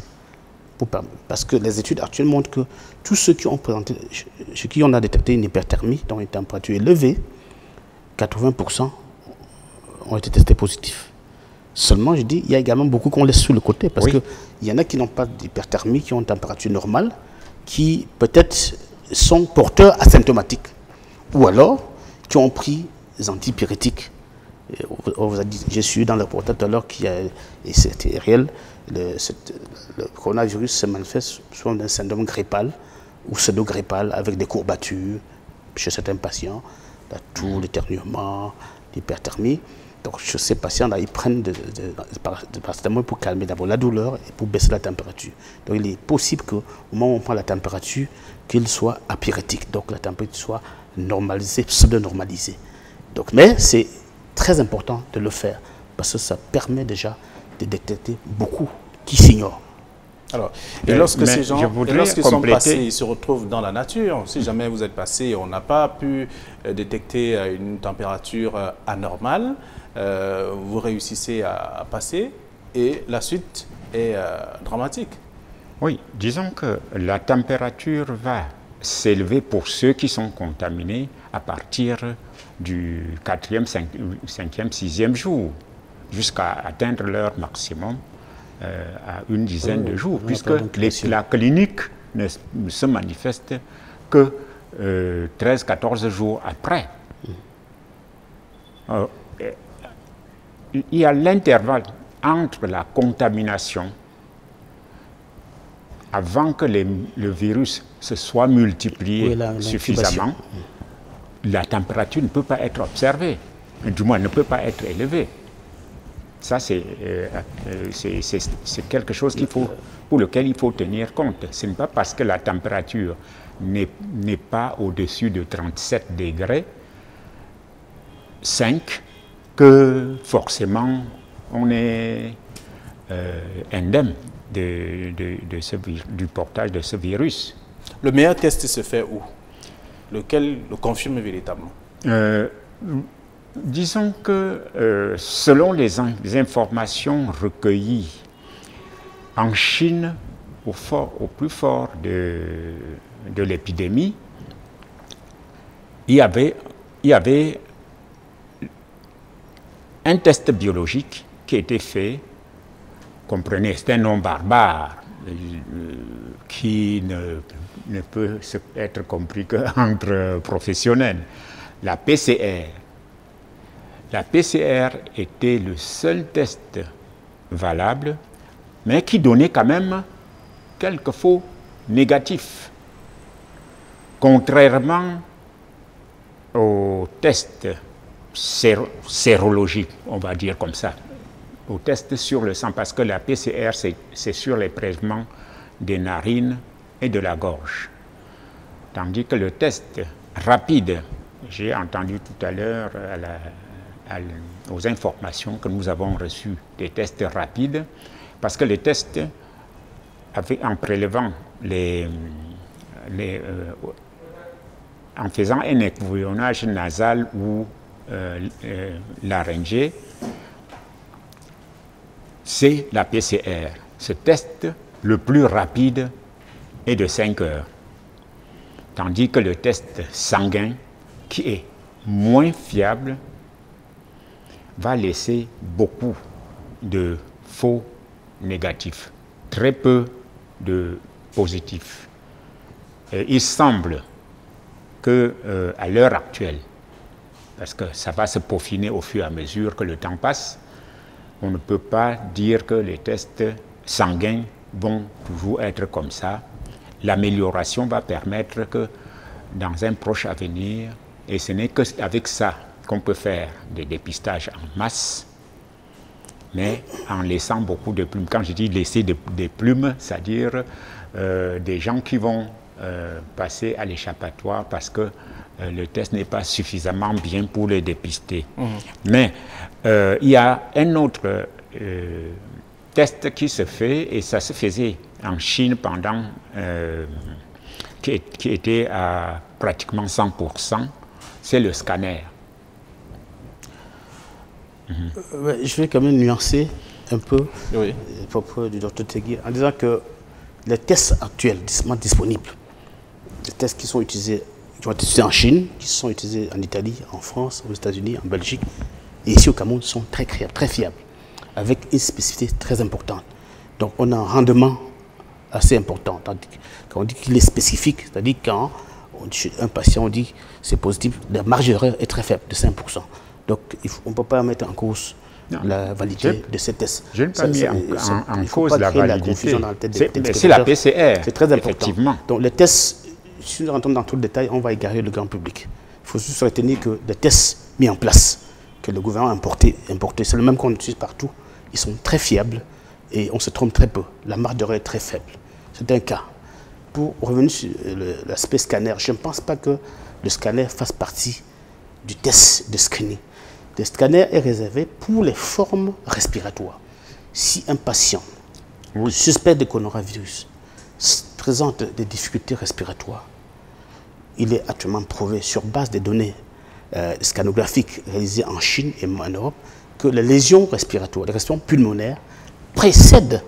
Parce que les études actuelles montrent que tous ceux qui ont présenté, chez qui on a détecté une hyperthermie, donc une température élevée, quatre-vingts pour cent ont été testés positifs. Seulement, je dis, il y a également beaucoup qu'on laisse sur le côté, parce oui. qu'il y en a qui n'ont pas d'hyperthermie, qui ont une température normale, qui peut-être sont porteurs asymptomatiques, ou alors qui ont pris des antipyrétiques. On vous a dit, j'ai su dans le reportage tout à l'heure qu'il y a, et c'était réel, le, cette, le coronavirus se manifeste sous un syndrome grippal ou pseudo-grippal avec des courbatures chez certains patients, la toux, l'éternuement, l'hyperthermie. Donc chez ces patients-là, ils prennent de, de, de, de paracétamol pour calmer d'abord la douleur et pour baisser la température. Donc il est possible qu'au moment où on prend la température, qu'il soit apyrétique, donc la température soit normalisée, pseudo-normalisée. Donc, mais c'est très important de le faire parce que ça permet déjà de détecter beaucoup qui s'ignorent. Alors, et lorsque ces gens lorsqu'ils sont passés, ils se retrouvent dans la nature. Si jamais vous êtes passé, on n'a pas pu euh, détecter euh, une température euh, anormale, euh, vous réussissez à, à passer et la suite est euh, dramatique. Oui, disons que la température va s'élever pour ceux qui sont contaminés à partir du quatrième, cinquième, sixième jour, jusqu'à atteindre leur maximum euh, à une dizaine oh, de jours, puisque les, la clinique ne, ne se manifeste que euh, treize à quatorze jours après. Mm. Euh, il y a l'intervalle entre la contamination avant que les, le virus se soit multiplié oui, la, suffisamment, la température ne peut pas être observée, du moins ne peut pas être élevée. Ça, c'est euh, euh, quelque chose qu'il faut, pour lequel il faut tenir compte. Ce n'est pas parce que la température n'est pas au-dessus de trente-sept degrés cinq que forcément on est euh, indemne de, de, de ce, du portage de ce virus. Le meilleur test se fait où? Lequel le confirme véritablement? euh, Disons que euh, selon les, les informations recueillies en Chine, au, fort, au plus fort de, de l'épidémie, il y avait, il y avait un test biologique qui a été fait. Comprenez, c'est un nom barbare euh, qui ne, ne peut être compris qu'entre professionnels. La P C R. La P C R était le seul test valable, mais qui donnait quand même quelques faux négatifs. Contrairement aux tests séro sérologiques, on va dire comme ça, aux tests sur le sang, parce que la P C R, c'est sur les prélèvements des narines et de la gorge. Tandis que le test rapide, j'ai entendu tout à l'heure à la aux informations que nous avons reçues des tests rapides, parce que les tests, avec, en prélevant les, les euh, en faisant un écouvillonnage nasal ou euh, euh, laryngé, c'est la P C R. Ce test le plus rapide est de cinq heures. Tandis que le test sanguin, qui est moins fiable, va laisser beaucoup de faux négatifs, très peu de positifs. Et il semble que euh, à l'heure actuelle, parce que ça va se peaufiner au fur et à mesure que le temps passe, on ne peut pas dire que les tests sanguins vont toujours être comme ça. L'amélioration va permettre que dans un proche avenir, et ce n'est qu'avec ça qu'on peut faire des dépistages en masse, mais en laissant beaucoup de plumes. Quand je dis laisser des, des plumes, c'est-à-dire euh, des gens qui vont euh, passer à l'échappatoire parce que euh, le test n'est pas suffisamment bien pour les dépister. Mmh. Mais euh, il y a un autre euh, test qui se fait, et ça se faisait en Chine pendant, euh, qui, qui était à pratiquement cent pour cent, c'est le scanner. Mmh. Euh, je vais quand même nuancer un peu oui. le propos du docteur Tegui en disant que les tests actuels disponibles, les tests qui sont utilisés, qui ont été utilisés en Chine, qui sont utilisés en Italie, en France, aux États-Unis, en Belgique, et ici au Cameroun, sont très, très fiables, avec une spécificité très importante. Donc on a un rendement assez important. Quand on dit qu'il est spécifique, c'est-à-dire quand on dit chez un patient, on dit c'est positif, la marge d'erreur est très faible, de cinq pour cent. Donc il faut, on ne peut pas mettre en cause non, la validité je, de ces tests. Je n'ai pas mis en, en, en cause la validité. C'est la P C R. C'est très important. Effectivement. Donc les tests, si nous rentrons dans tout le détail, on va égarer le grand public. Il faut juste retenir que les tests mis en place, que le gouvernement a importé, importé c'est le même qu'on utilise partout, ils sont très fiables et on se trompe très peu. La marge d'erreur est très faible. C'est un cas. Pour revenir sur l'aspect scanner, je ne pense pas que le scanner fasse partie du test de screening. Le scanner est réservé pour les formes respiratoires. Si un patient oui. suspect de coronavirus présente des difficultés respiratoires, il est actuellement prouvé sur base des données euh, scanographiques réalisées en Chine et en Europe que les lésions respiratoires, les lésions pulmonaires précèdent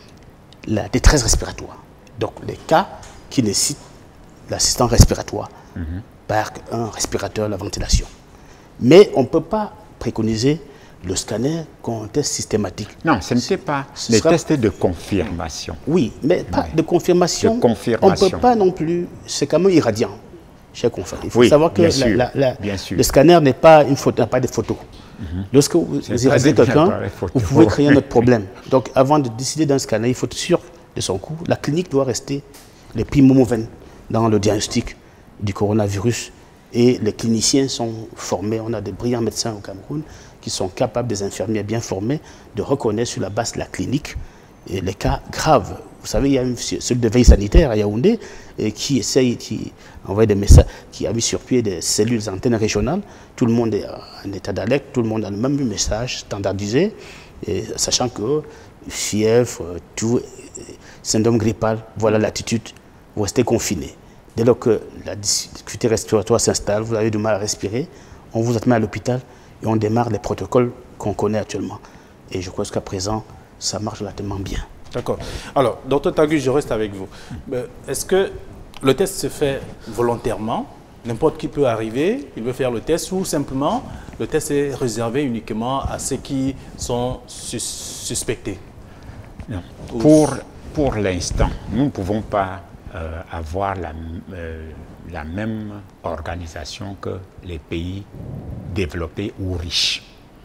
la détresse respiratoire. Donc les cas qui nécessitent l'assistance respiratoire mm-hmm. par un respirateur, la ventilation. Mais on ne peut pas préconiser le scanner comme un test systématique. Non, ce n'était pas les sera... tests de confirmation. Oui, mais pas oui. de confirmation. De confirmation. On ne peut pas non plus, c'est quand même irradiant, chers confrères. Il faut oui, savoir que la, la, la, bien sûr. le scanner n'est pas une photo, n'a pas de photos. Mm-hmm. Lorsque vous, vous irradiez quelqu'un, vous pouvez créer un autre problème. Donc avant de décider d'un scanner, il faut être sûr de son coût. La clinique doit rester les primo movens dans le diagnostic du coronavirus. Et les cliniciens sont formés, on a des brillants médecins au Cameroun qui sont capables, des infirmiers bien formés, de reconnaître sur la base de la clinique et les cas graves. Vous savez, il y a une, celui de veille sanitaire à Yaoundé et qui essaye, qui envoie des messages, qui a mis sur pied des cellules antennes régionales. Tout le monde est en état d'alerte, tout le monde a le même message standardisé, et sachant que fièvre, tout, syndrome grippal, voilà l'attitude, vous restez confiné. Dès lors que la difficulté respiratoire s'installe, vous avez du mal à respirer, on vous admet à l'hôpital et on démarre les protocoles qu'on connaît actuellement. Et je crois qu'à présent, ça marche relativement bien. D'accord. Alors, docteur Tagu, je reste avec vous. Est-ce que le test se fait volontairement? N'importe qui peut arriver, il veut faire le test, ou simplement le test est réservé uniquement à ceux qui sont sus suspectés? Non. Pour, pour l'instant, nous ne pouvons pas Euh, avoir la, euh, la même organisation que les pays développés ou riches.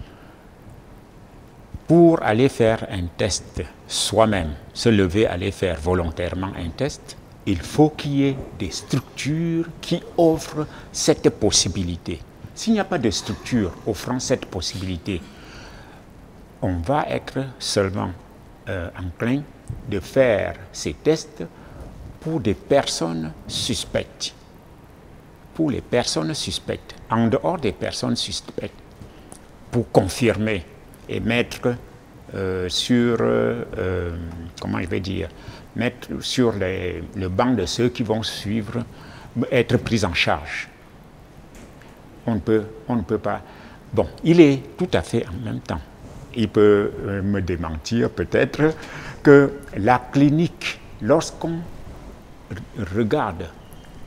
Pour aller faire un test soi-même, se lever, aller faire volontairement un test, il faut qu'il y ait des structures qui offrent cette possibilité. S'il n'y a pas de structure offrant cette possibilité, on va être seulement euh, enclin de faire ces tests pour des personnes suspectes. Pour les personnes suspectes. En dehors des personnes suspectes, pour confirmer et mettre euh, sur, euh, comment je vais dire, mettre sur les, le banc de ceux qui vont suivre, être pris en charge. On ne peut, on ne peut pas. Bon, il est tout à fait en même temps. Il peut euh, me démentir peut-être que la clinique, lorsqu'on regarde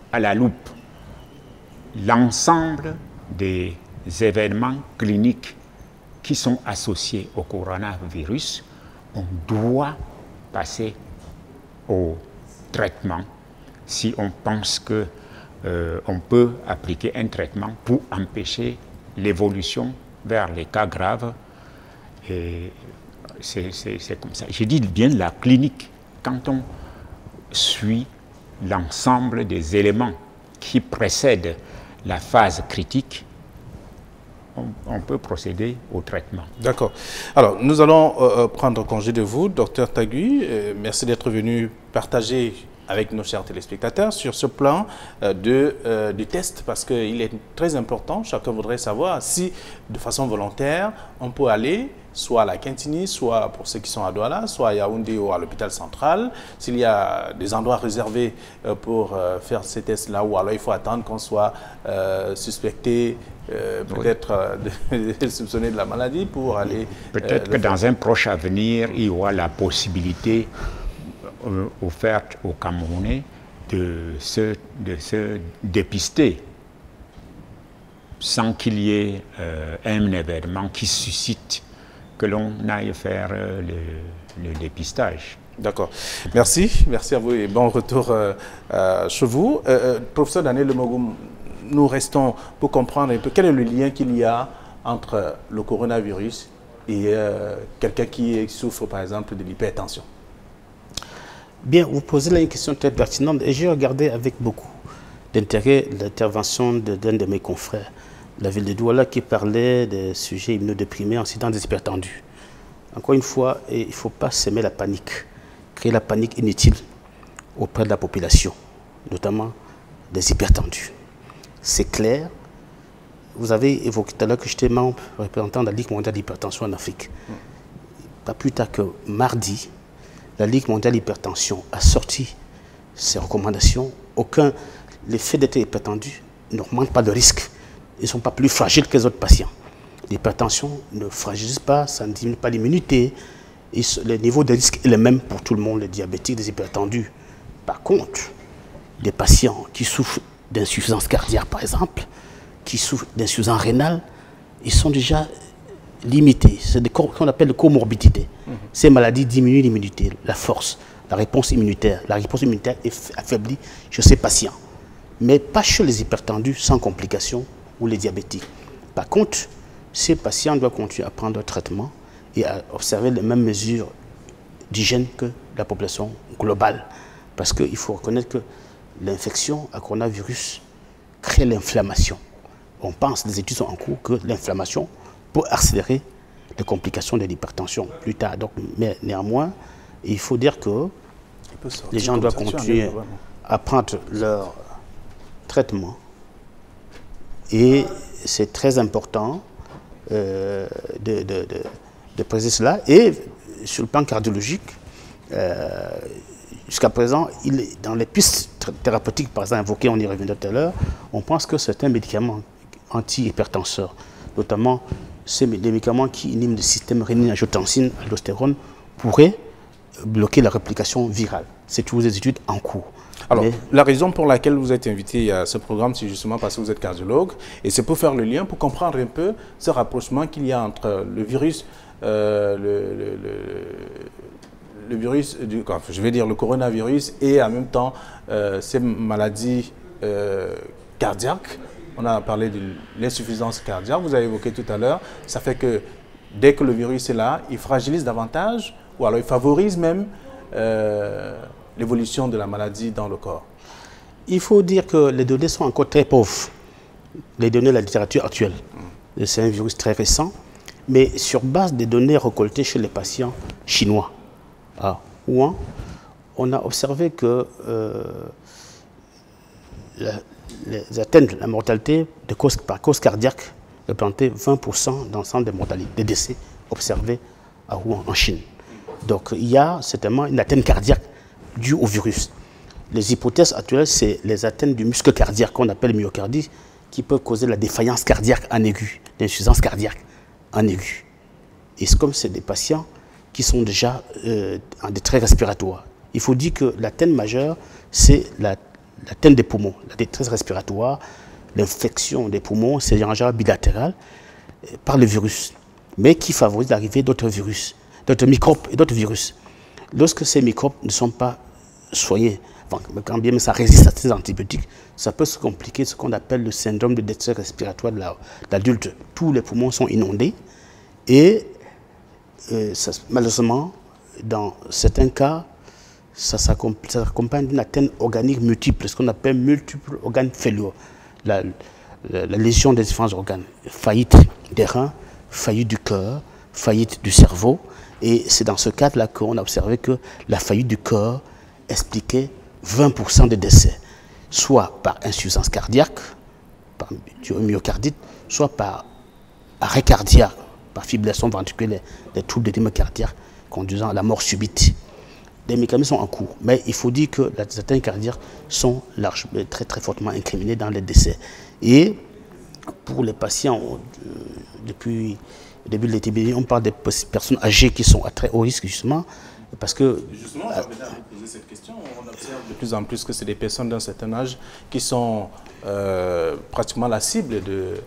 à la loupe l'ensemble des événements cliniques qui sont associés au coronavirus, on doit passer au traitement si on pense que euh, on peut appliquer un traitement pour empêcher l'évolution vers les cas graves. Et c'est comme ça. Je dis bien la clinique. Quand on suit l'ensemble des éléments qui précèdent la phase critique, on, on peut procéder au traitement. D'accord. Alors, nous allons euh, prendre congé de vous, docteur Tagui. Euh, merci d'être venu partager avec nos chers téléspectateurs sur ce plan euh, de, euh, du test, parce qu'il est très important. Chacun voudrait savoir si, de façon volontaire, on peut aller soit à la Kintini, soit pour ceux qui sont à Douala, soit à Yaoundé ou à l'hôpital central. S'il y a des endroits réservés euh, pour euh, faire ces tests-là, ou alors il faut attendre qu'on soit euh, suspecté, euh, peut-être oui. euh, soupçonné de la maladie pour aller... Peut-être euh, que faire. Dans un proche avenir, il y aura la possibilité euh, offerte aux Camerounais de se, de se dépister sans qu'il y ait euh, un événement qui suscite que l'on aille faire euh, le, le dépistage. D'accord. Merci. Merci à vous et bon retour euh, euh, chez vous. Euh, professeur Daniel Lemogoum, nous restons pour comprendre un peu quel est le lien qu'il y a entre le coronavirus et euh, quelqu'un qui souffre par exemple de l'hypertension. Bien, vous posez là une question très pertinente et j'ai regardé avec beaucoup d'intérêt l'intervention d'un de, de mes confrères, la ville de Douala, qui parlait des sujets immunodéprimés en citant des hypertendus. Encore une fois, il ne faut pas semer la panique, créer la panique inutile auprès de la population, notamment des hypertendus. C'est clair. Vous avez évoqué tout à l'heure que j'étais membre représentant de la Ligue mondiale d'hypertension en Afrique. Pas plus tard que mardi, la Ligue mondiale d'hypertension a sorti ses recommandations. Aucun, les faits d'être hypertendu n'augmentent pas le risque. Ils ne sont pas plus fragiles que les autres patients. L'hypertension ne fragilise pas, ça ne diminue pas l'immunité. Le niveau de risque est le même pour tout le monde, les diabétiques, les hypertendus. Par contre, des patients qui souffrent d'insuffisance cardiaque, par exemple, qui souffrent d'insuffisance rénale, ils sont déjà limités. C'est ce qu'on appelle les comorbidités. Mmh. Ces maladies diminuent l'immunité, la force, la réponse immunitaire. La réponse immunitaire est affaiblie chez ces patients. Mais pas chez les hypertendus sans complications ou les diabétiques. Par contre, ces patients doivent continuer à prendre leur traitement et à observer les mêmes mesures d'hygiène que la population globale. Parce qu'il faut reconnaître que l'infection à coronavirus crée l'inflammation. On pense, les études sont en cours, que l'inflammation peut accélérer les complications de l'hypertension plus tard. Donc, mais néanmoins, il faut dire que les gens doivent continuer à prendre leur traitement. Et c'est très important euh, de, de, de, de préciser cela. Et sur le plan cardiologique, euh, jusqu'à présent, il est dans les pistes thérapeutiques, par exemple, invoquées, on y reviendra tout à l'heure, on pense que certains médicaments anti-hypertenseurs, notamment ces médicaments qui inhibent le système rénine-angiotensine, aldostérone, pourraient bloquer la réplication virale. C'est toutes les études en cours. Alors, mais... la raison pour laquelle vous êtes invité à ce programme, c'est justement parce que vous êtes cardiologue, et c'est pour faire le lien, pour comprendre un peu ce rapprochement qu'il y a entre le virus, euh, le, le, le, le virus, du, enfin, je vais dire le coronavirus, et en même temps euh, ces maladies euh, cardiaques. On a parlé de l'insuffisance cardiaque, vous avez évoqué tout à l'heure. Ça fait que dès que le virus est là, il fragilise davantage, ou alors il favorise même euh, l'évolution de la maladie dans le corps. Il faut dire que les données sont encore très pauvres, les données de la littérature actuelle. Mm. C'est un virus très récent, mais sur base des données récoltées chez les patients chinois à Wuhan, on a observé que euh, la, les atteintes de la mortalité de cause, par cause cardiaque représentait vingt pour cent dans l'ensemble des mortalités, des décès observés à Wuhan, en Chine. Donc il y a certainement une atteinte cardiaque due au virus. Les hypothèses actuelles, c'est les atteintes du muscle cardiaque qu'on appelle myocardie, qui peuvent causer la défaillance cardiaque en aigu, l'insuffisance cardiaque en aigu. Et c'est comme c'est des patients qui sont déjà euh, en détresse respiratoire. Il faut dire que l'atteinte majeure, c'est la l'atteinte des poumons, la détresse respiratoire, l'infection des poumons, c'est en général bilatéral euh, par le virus, mais qui favorise l'arrivée d'autres virus, d'autres microbes et d'autres virus. Lorsque ces microbes ne sont pas soignés, enfin, quand bien ça résiste à ces antibiotiques, ça peut se compliquer ce qu'on appelle le syndrome de détresse respiratoire de l'adulte. Tous les poumons sont inondés et euh, ça, malheureusement, dans certains cas, ça s'accompagne d'une atteinte organique multiple, ce qu'on appelle multiple organes failure, la, la, la lésion des différents organes, faillite des reins, faillite du cœur, faillite du cerveau. Et c'est dans ce cadre-là qu'on a observé que la faillite du cœur expliquait vingt pour cent des décès, soit par insuffisance cardiaque, par myocardite, soit par arrêt cardiaque, par fibrillation ventriculaire, des troubles de rythme cardiaque conduisant à la mort subite. Les mécanismes sont en cours, mais il faut dire que les atteintes cardiaques sont large, très, très fortement incriminées dans les décès. Et pour les patients, euh, depuis le début de l'épidémie, on parle des personnes âgées qui sont à très haut risque, justement, parce que... Justement, euh, vous poser cette question, on observe de plus en plus que c'est des personnes d'un certain âge qui sont euh, pratiquement la cible de euh,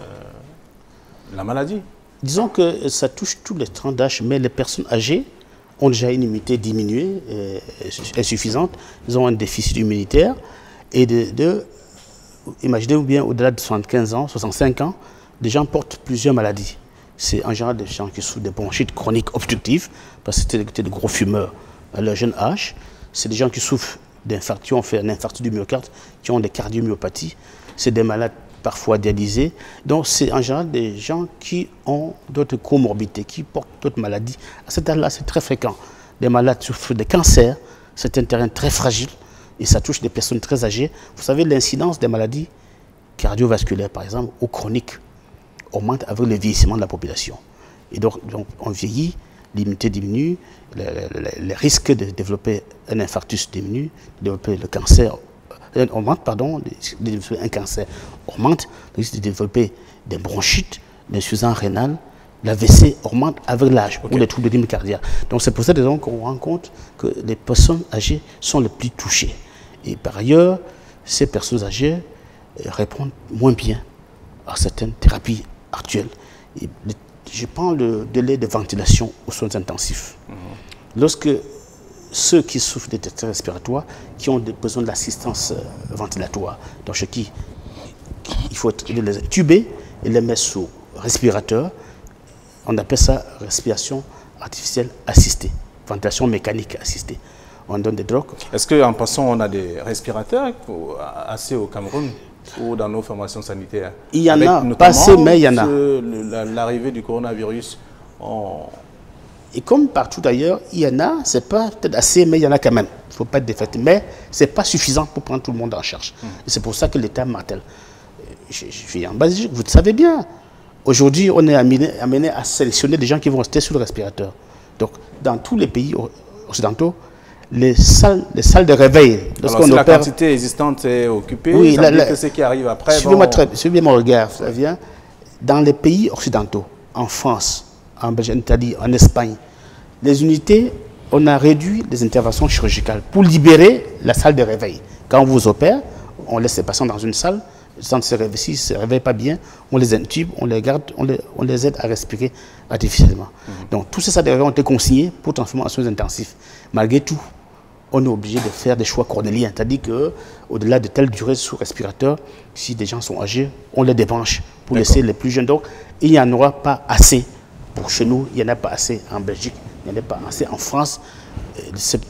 la maladie. Disons que ça touche tous les tranches d'âge, mais les personnes âgées ont déjà une immunité diminuée, euh, insuffisante, ils ont un déficit immunitaire, et de, de imaginez-vous bien, au-delà de soixante-quinze ans, soixante-cinq ans, des gens portent plusieurs maladies. C'est en général des gens qui souffrent de bronchites chroniques obstructives, parce que c'était de gros fumeurs à leur jeune âge. C'est des gens qui souffrent d'infarctus, qui ont fait un infarctus du myocarde, qui ont des cardiomyopathies. C'est des malades parfois dialysés. Donc c'est en général des gens qui ont d'autres comorbidités, qui portent d'autres maladies. À cet âge-là, c'est très fréquent. Des malades souffrent de cancers, c'est un terrain très fragile et ça touche des personnes très âgées. Vous savez, l'incidence des maladies cardiovasculaires, par exemple, ou chroniques, augmente avec le vieillissement de la population. Et donc, donc on vieillit, l'immunité diminue, le, le, le risque de développer un infarctus diminue, de développer le cancer augmente, pardon, de développer un cancer augmente, le risque de développer des bronchites, des insuffisance rénale, l'A V C augmente avec l'âge, okay, ou les troubles de rythme cardiaque. Donc c'est pour cette raison qu'on rend compte que les personnes âgées sont les plus touchées. Et par ailleurs, ces personnes âgées répondent moins bien à certaines thérapies actuelles. Et je prends le délai de ventilation aux soins intensifs. Mm-hmm. Lorsque ceux qui souffrent de détresse respiratoire, qui ont besoin de l'assistance ventilatoire, donc chez qui il faut les intuber et les mettre sous respirateur, on appelle ça respiration artificielle assistée, ventilation mécanique assistée. On donne des drogues. Est-ce qu'en passant, on a des respirateurs assez au Cameroun ou dans nos formations sanitaires? Il y en a, pas assez, mais il y en a. L'arrivée du coronavirus, on... Et comme partout ailleurs, il y en a, c'est pas peut-être assez, mais il y en a quand même. Il ne faut pas être défaité. Mais ce n'est pas suffisant pour prendre tout le monde en charge. Mmh. Et c'est pour ça que l'État martèle. Je, je suis en Belgique, vous le savez bien. Aujourd'hui, on est amené, amené à sélectionner des gens qui vont rester sur le respirateur. Donc, dans tous les pays occidentaux, les salles, les salles de réveil. Alors, si opère, la quantité existante est occupée, oui, ça la, veut la, dire que ce qui arrive après... Suivez-moi bon... suivez mon regard, Flavien. Dans les pays occidentaux, en France, en Belgique, en Italie, en Espagne, les unités, on a réduit les interventions chirurgicales pour libérer la salle de réveil. Quand on vous opère, on laisse les patients dans une salle, s'ils se réveillent, s'ils ne se réveillent pas bien, on les intube, on les garde, on les, on les aide à respirer artificiellement. Mm-hmm. Donc tous ces salles de réveil ont été consignés pour transformer en soins intensifs. Malgré tout, on est obligé de faire des choix cornéliens, c'est-à-dire qu'au-delà de telle durée sous respirateur, si des gens sont âgés, on les débranche pour laisser les plus jeunes. Donc il n'y en aura pas assez. Pour chez nous, il n'y en a pas assez en Belgique, il n'y en a pas assez en France. C'est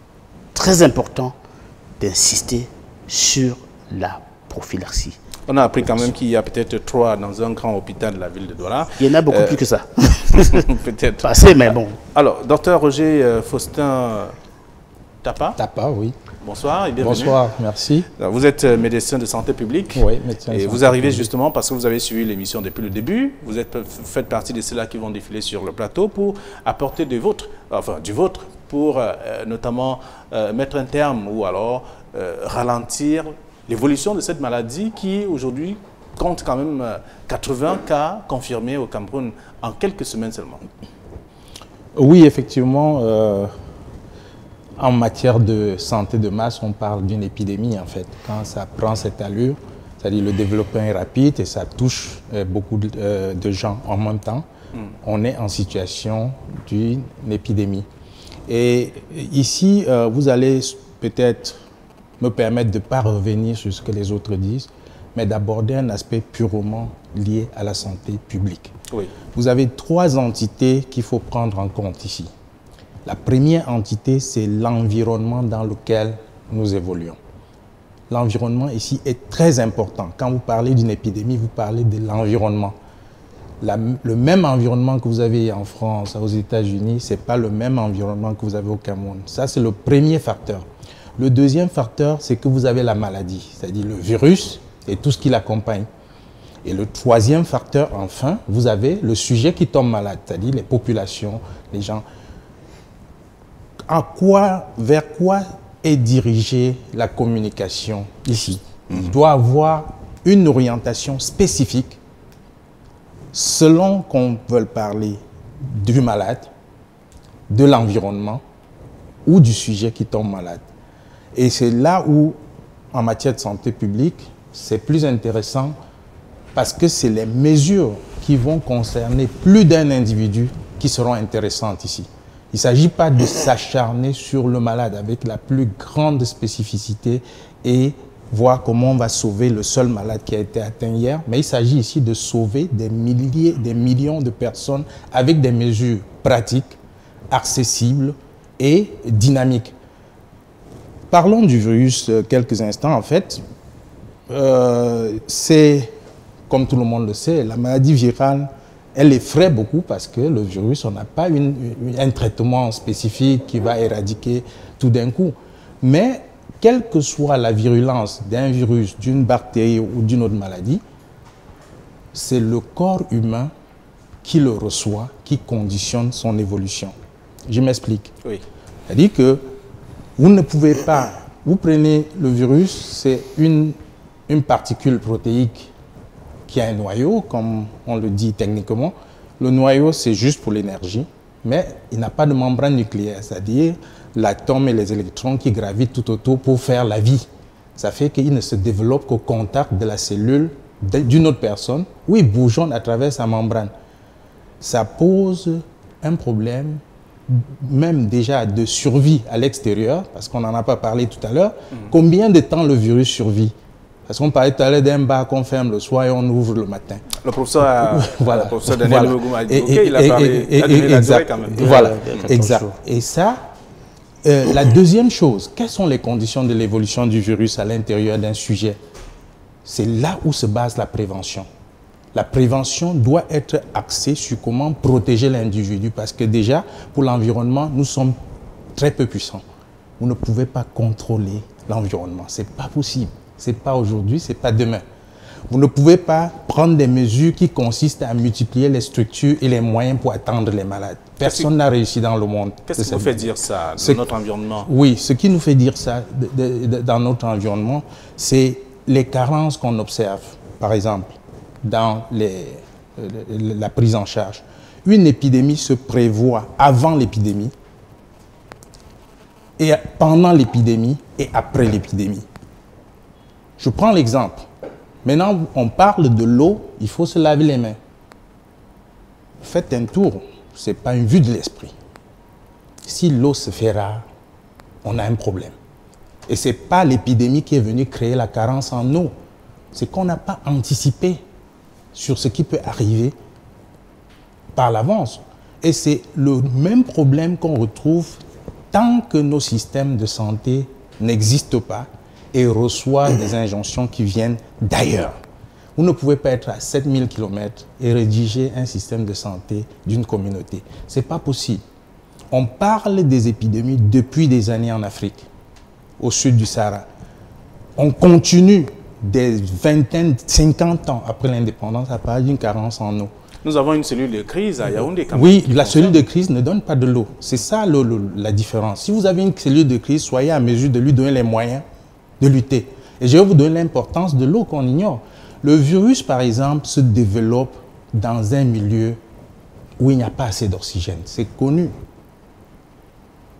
très important d'insister sur la prophylaxie. On a appris quand même qu'il y a peut-être trois dans un grand hôpital de la ville de Douala. Il y en a beaucoup euh... plus que ça. Peut-être. Pas assez, mais bon. Alors, docteur Roger euh, Faustin Tapa. Tapa, oui. Bonsoir et bienvenue. Bonsoir, merci. Vous êtes médecin de santé publique. Oui, médecin de Et santé vous arrivez publique. justement parce que vous avez suivi l'émission depuis le début. Vous êtes, faites partie de ceux-là qui vont défiler sur le plateau pour apporter de vôtre, enfin, du vôtre pour euh, notamment euh, mettre un terme ou alors euh, ralentir l'évolution de cette maladie qui aujourd'hui compte quand même euh, quatre-vingts cas confirmés au Cameroun en quelques semaines seulement. Oui, effectivement. Euh, en matière de santé de masse, on parle d'une épidémie en fait. Quand ça prend cette allure, c'est-à-dire le développement est rapide et ça touche euh, beaucoup de, euh, de gens en même temps, mm. on est en situation d'une épidémie. Et ici, euh, vous allez peut-être me permettre de ne pas revenir sur ce que les autres disent, mais d'aborder un aspect purement lié à la santé publique. Oui. Vous avez trois entités qu'il faut prendre en compte ici. La première entité, c'est l'environnement dans lequel nous évoluons. L'environnement ici est très important. Quand vous parlez d'une épidémie, vous parlez de l'environnement. Le même environnement que vous avez en France, aux États-Unis, ce n'est pas le même environnement que vous avez au Cameroun. Ça, c'est le premier facteur. Le deuxième facteur, c'est que vous avez la maladie, c'est-à-dire le virus et tout ce qui l'accompagne. Et le troisième facteur, enfin, vous avez le sujet qui tombe malade, c'est-à-dire les populations, les gens. À quoi, vers quoi est dirigée la communication ici? Il doit avoir une orientation spécifique selon qu'on veut parler du malade, de l'environnement ou du sujet qui tombe malade. Et c'est là où, en matière de santé publique, c'est plus intéressant parce que c'est les mesures qui vont concerner plus d'un individu qui seront intéressantes ici. Il ne s'agit pas de s'acharner sur le malade avec la plus grande spécificité et voir comment on va sauver le seul malade qui a été atteint hier, mais il s'agit ici de sauver des milliers, des millions de personnes avec des mesures pratiques, accessibles et dynamiques. Parlons du virus quelques instants. En fait, euh, c'est, comme tout le monde le sait, la maladie virale, elle effraie beaucoup parce que le virus, on n'a pas une, une, un traitement spécifique qui va éradiquer tout d'un coup. Mais quelle que soit la virulence d'un virus, d'une bactérie ou d'une autre maladie, c'est le corps humain qui le reçoit, qui conditionne son évolution. Je m'explique. Oui. C'est-à-dire que vous ne pouvez pas, vous prenez le virus, c'est une, une particule protéique qui a un noyau, comme on le dit techniquement. Le noyau, c'est juste pour l'énergie, mais il n'a pas de membrane nucléaire, c'est-à-dire l'atome et les électrons qui gravitent tout autour pour faire la vie. Ça fait qu'il ne se développe qu'au contact de la cellule d'une autre personne, où il bourgeonne à travers sa membrane. Ça pose un problème, même déjà de survie à l'extérieur, parce qu'on n'en a pas parlé tout à l'heure. Mmh. Combien de temps le virus survit? Parce qu'on parlait tout à l'heure d'un bar qu'on ferme le soir et on ouvre le matin. Le professeur, voilà. le professeur Daniel voilà. Mogoum a dit, ok, il a parlé, il a donné la durée quand même. Voilà, exact. Et ça, euh, la deuxième chose, quelles sont les conditions de l'évolution du virus à l'intérieur d'un sujet? C'est là où se base la prévention. La prévention doit être axée sur comment protéger l'individu, parce que déjà, pour l'environnement, nous sommes très peu puissants. Vous ne pouvez pas contrôler l'environnement, ce n'est pas possible. Ce n'est pas aujourd'hui, ce n'est pas demain. Vous ne pouvez pas prendre des mesures qui consistent à multiplier les structures et les moyens pour atteindre les malades. Personne n'a réussi dans le monde. Qu'est-ce qui nous fait dire ça dans ce, notre environnement? Oui, ce qui nous fait dire ça de, de, de, dans notre environnement, c'est les carences qu'on observe. Par exemple, dans les, la prise en charge. Une épidémie se prévoit avant l'épidémie, et pendant l'épidémie et après l'épidémie. Je prends l'exemple. Maintenant, on parle de l'eau, il faut se laver les mains. Faites un tour, ce n'est pas une vue de l'esprit. Si l'eau se fait rare, on a un problème. Et ce n'est pas l'épidémie qui est venue créer la carence en eau. C'est qu'on n'a pas anticipé sur ce qui peut arriver par l'avance. Et c'est le même problème qu'on retrouve tant que nos systèmes de santé n'existent pas et reçoivent des injonctions qui viennent d'ailleurs. Vous ne pouvez pas être à sept mille kilomètres et rédiger un système de santé d'une communauté. Ce n'est pas possible. On parle des épidémies depuis des années en Afrique, au sud du Sahara. On continue des vingtaines, cinquante ans après l'indépendance à parler d'une carence en eau. Nous avons une cellule de crise à Yaoundé. Oui, la cellule de crise ne donne pas de l'eau. C'est ça le, le, la différence. Si vous avez une cellule de crise, soyez à mesure de lui donner les moyens de lutter. Et je vais vous donner l'importance de l'eau qu'on ignore. Le virus, par exemple, se développe dans un milieu où il n'y a pas assez d'oxygène. C'est connu.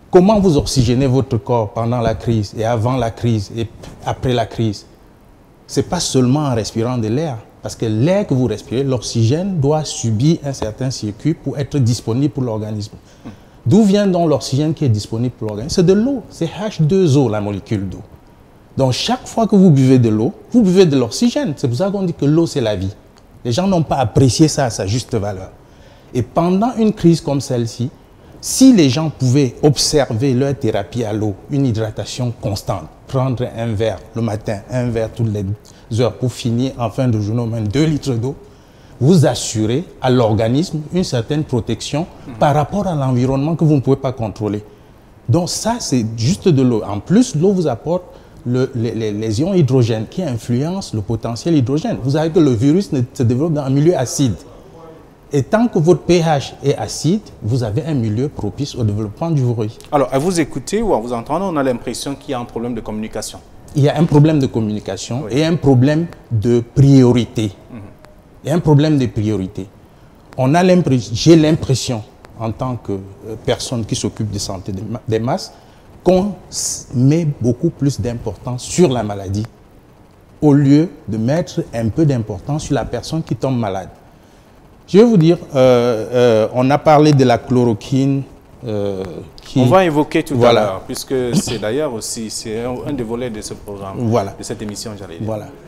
Comment vous oxygénez votre corps pendant la crise et avant la crise et après la crise? Ce n'est pas seulement en respirant de l'air. Parce que l'air que vous respirez, l'oxygène doit subir un certain circuit pour être disponible pour l'organisme. D'où vient donc l'oxygène qui est disponible pour l'organisme? C'est de l'eau. C'est H deux O, la molécule d'eau. Donc chaque fois que vous buvez de l'eau, vous buvez de l'oxygène. C'est pour ça qu'on dit que l'eau, c'est la vie. Les gens n'ont pas apprécié ça à sa juste valeur. Et pendant une crise comme celle-ci, si les gens pouvaient observer leur thérapie à l'eau, une hydratation constante, prendre un verre le matin, un verre toutes les heures pour finir en fin de journée au moins deux litres d'eau, vous assurez à l'organisme une certaine protection mmh. par rapport à l'environnement que vous ne pouvez pas contrôler. Donc ça, c'est juste de l'eau. En plus, l'eau vous apporte le, les, les, les ions hydrogène qui influencent le potentiel hydrogène. Vous savez que le virus se développe dans un milieu acide. Et tant que votre pH est acide, vous avez un milieu propice au développement du virus. Alors, à vous écouter ou à vous entendre, on a l'impression qu'il y a un problème de communication. Il y a un problème de communication oui. et un problème de priorité. Mmh. Il y a un problème de priorité. On a l'impression, j'ai l'impression, en tant que personne qui s'occupe de santé des masses, qu'on met beaucoup plus d'importance sur la maladie au lieu de mettre un peu d'importance sur la personne qui tombe malade. Je vais vous dire, euh, euh, on a parlé de la chloroquine. Euh, qui... On va évoquer tout voilà. à l'heure, puisque c'est d'ailleurs aussi c'est un, un des volets de ce programme, voilà. de cette émission, j'allais dire. Voilà.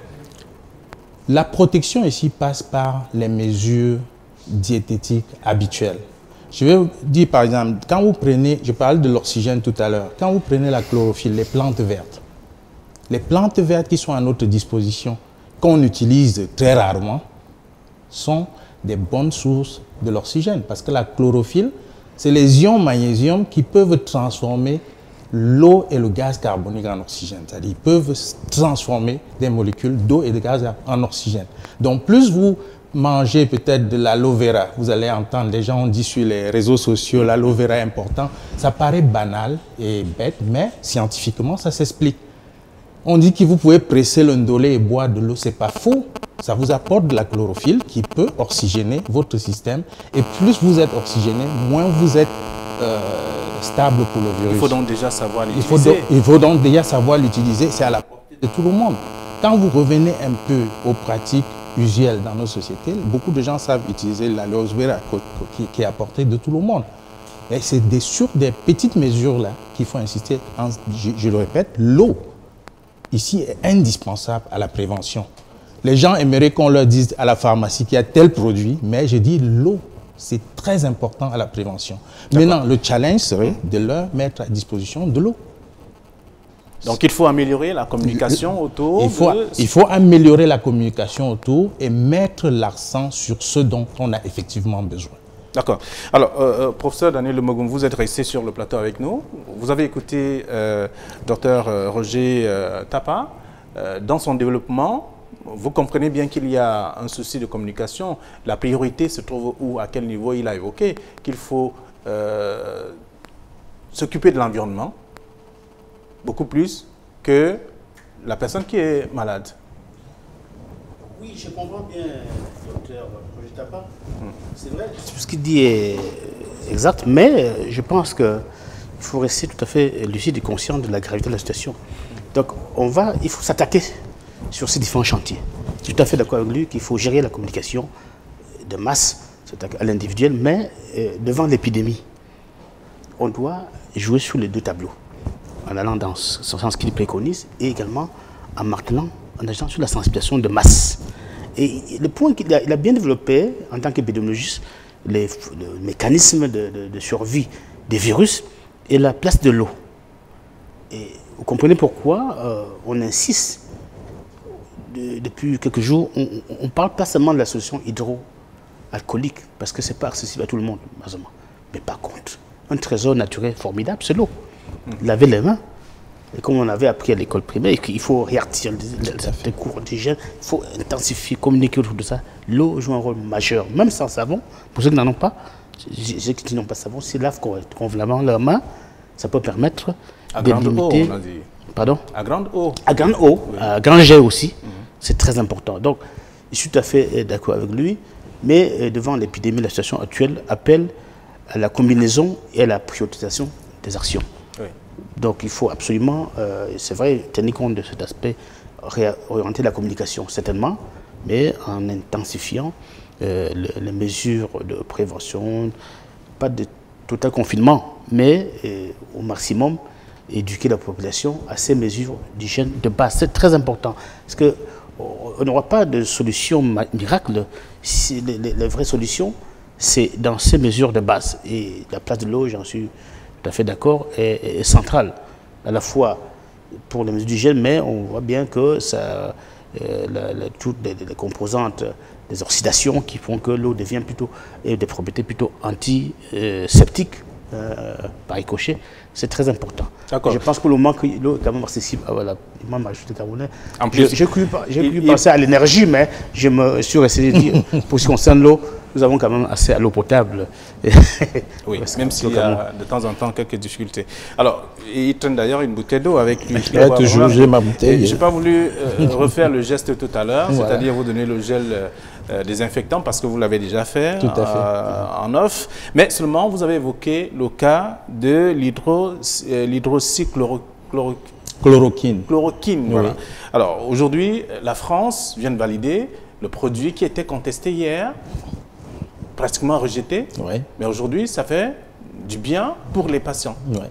La protection ici passe par les mesures diététiques habituelles. Je vais vous dire par exemple, quand vous prenez, je parlais de l'oxygène tout à l'heure, quand vous prenez la chlorophylle, les plantes vertes, les plantes vertes qui sont à notre disposition, qu'on utilise très rarement, sont des bonnes sources de l'oxygène. Parce que la chlorophylle, c'est les ions magnésium qui peuvent transformer l'eau et le gaz carbonique en oxygène. C'est-à-dire qu'ils peuvent transformer des molécules d'eau et de gaz en oxygène. Donc plus vous mangez peut-être de l'aloe vera, vous allez entendre, les gens ont dit sur les réseaux sociaux, l'aloe vera est important. Ça paraît banal et bête, mais scientifiquement, ça s'explique. On dit que vous pouvez presser le ndolé et boire de l'eau, c'est pas faux. Ça vous apporte de la chlorophylle qui peut oxygéner votre système. Et plus vous êtes oxygéné, moins vous êtes euh, stable pour le virus. Il faut donc déjà savoir l'utiliser. Il faut, donc, il faut donc déjà savoir l'utiliser. C'est à la portée de tout le monde. Quand vous revenez un peu aux pratiques usuelles dans nos sociétés, beaucoup de gens savent utiliser l'aloe vera qui, qui est à portée de tout le monde. Et c'est des, sur des petites mesures-là qu'il faut insister. En, je, je le répète, l'eau ici est indispensable à la prévention. Les gens aimeraient qu'on leur dise à la pharmacie qu'il y a tel produit, mais je dis l'eau, c'est très important à la prévention. Maintenant, le challenge serait de leur mettre à disposition de l'eau. Donc il faut améliorer la communication autour il faut, de... Il faut améliorer la communication autour et mettre l'accent sur ce dont on a effectivement besoin. D'accord. Alors, euh, professeur Daniel Lemogoum, vous êtes resté sur le plateau avec nous. Vous avez écouté euh, docteur Roger euh, Tapa. Euh, dans son développement, vous comprenez bien qu'il y a un souci de communication. La priorité se trouve où, à quel niveau? Il a évoqué qu'il faut euh, s'occuper de l'environnement beaucoup plus que la personne qui est malade. Oui, je comprends bien, docteur Roger Tapa. Hum. C'est vrai, ce qu'il dit est exact, mais je pense qu'il faut rester tout à fait lucide et conscient de la gravité de la situation. Donc, on va, il faut s'attaquer sur ces différents chantiers. Je suis tout à fait d'accord avec lui qu'il faut gérer la communication de masse à l'individuel, mais euh, devant l'épidémie, on doit jouer sur les deux tableaux, en allant dans ce sens qu'il préconise et également en martelant, en agissant sur la sensibilisation de masse. Et le point qu'il a, il a bien développé en tant qu'épidémiologiste, les, le mécanisme de, de, de survie des virus et la place de l'eau. Et vous comprenez pourquoi euh, on insiste de, depuis quelques jours, on ne parle pas seulement de la solution hydroalcoolique, parce que ce n'est pas accessible à tout le monde, malheureusement. Mais par contre, un trésor naturel formidable, c'est l'eau. Laver les mains. Et comme on avait appris à l'école primaire, il faut réactiver les cours d'hygiène, il faut intensifier, communiquer autour de ça. L'eau joue un rôle majeur, même sans savon. Pour ceux qui n'en ont pas, ceux qui n'ont pas de savon, s'ils lavent convenablement leurs mains, ça peut permettre de limiter. Eau, on a dit. Pardon? À grande eau. À grande eau, oui. À grand jet aussi. Mm-hmm. C'est très important. Donc, je suis tout à fait d'accord avec lui, mais devant l'épidémie, la situation actuelle appelle à la combinaison et à la priorisation des actions. Oui. Donc il faut absolument, euh, c'est vrai, tenir compte de cet aspect, réorienter la communication, certainement, mais en intensifiant euh, le, les mesures de prévention, pas de total confinement, mais euh, au maximum, éduquer la population à ces mesures d'hygiène de base. C'est très important, parce qu'on n'aura pas de solution miracle. Si les, les, les vraies solutions, c'est dans ces mesures de base. Et la place de l'eau, j'en suis tout à fait d'accord, est, est centrale, à la fois pour les mesures d'hygiène, mais on voit bien que ça, euh, la, la, toutes les, les composantes des oxydations qui font que l'eau devient plutôt, et des propriétés plutôt antiseptiques, euh, par ricochet, c'est très important. Je pense que le moment que l'eau est quand même accessible à la majorité camerounaise. En plus, j'ai cru, cru penser à l'énergie, mais je me suis resté de dire, pour ce qui concerne l'eau, nous avons quand même assez à l'eau potable. Oui, même s'il y a de temps en temps quelques difficultés. Alors, il traîne d'ailleurs une bouteille d'eau avec lui. Là, toujours, j'ai ma bouteille. Je n'ai pas voulu euh, refaire le geste tout à l'heure, voilà. C'est-à-dire vous donner le gel euh, désinfectant, parce que vous l'avez déjà fait, tout à fait. Euh, en off. Mais seulement, vous avez évoqué le cas de l'hydroxychloroquine. Chloroquine. Chloroquine, oui. Voilà. Alors, aujourd'hui, la France vient de valider le produit qui était contesté hier, pratiquement rejeté, ouais. Mais aujourd'hui, ça fait du bien pour les patients. Ouais.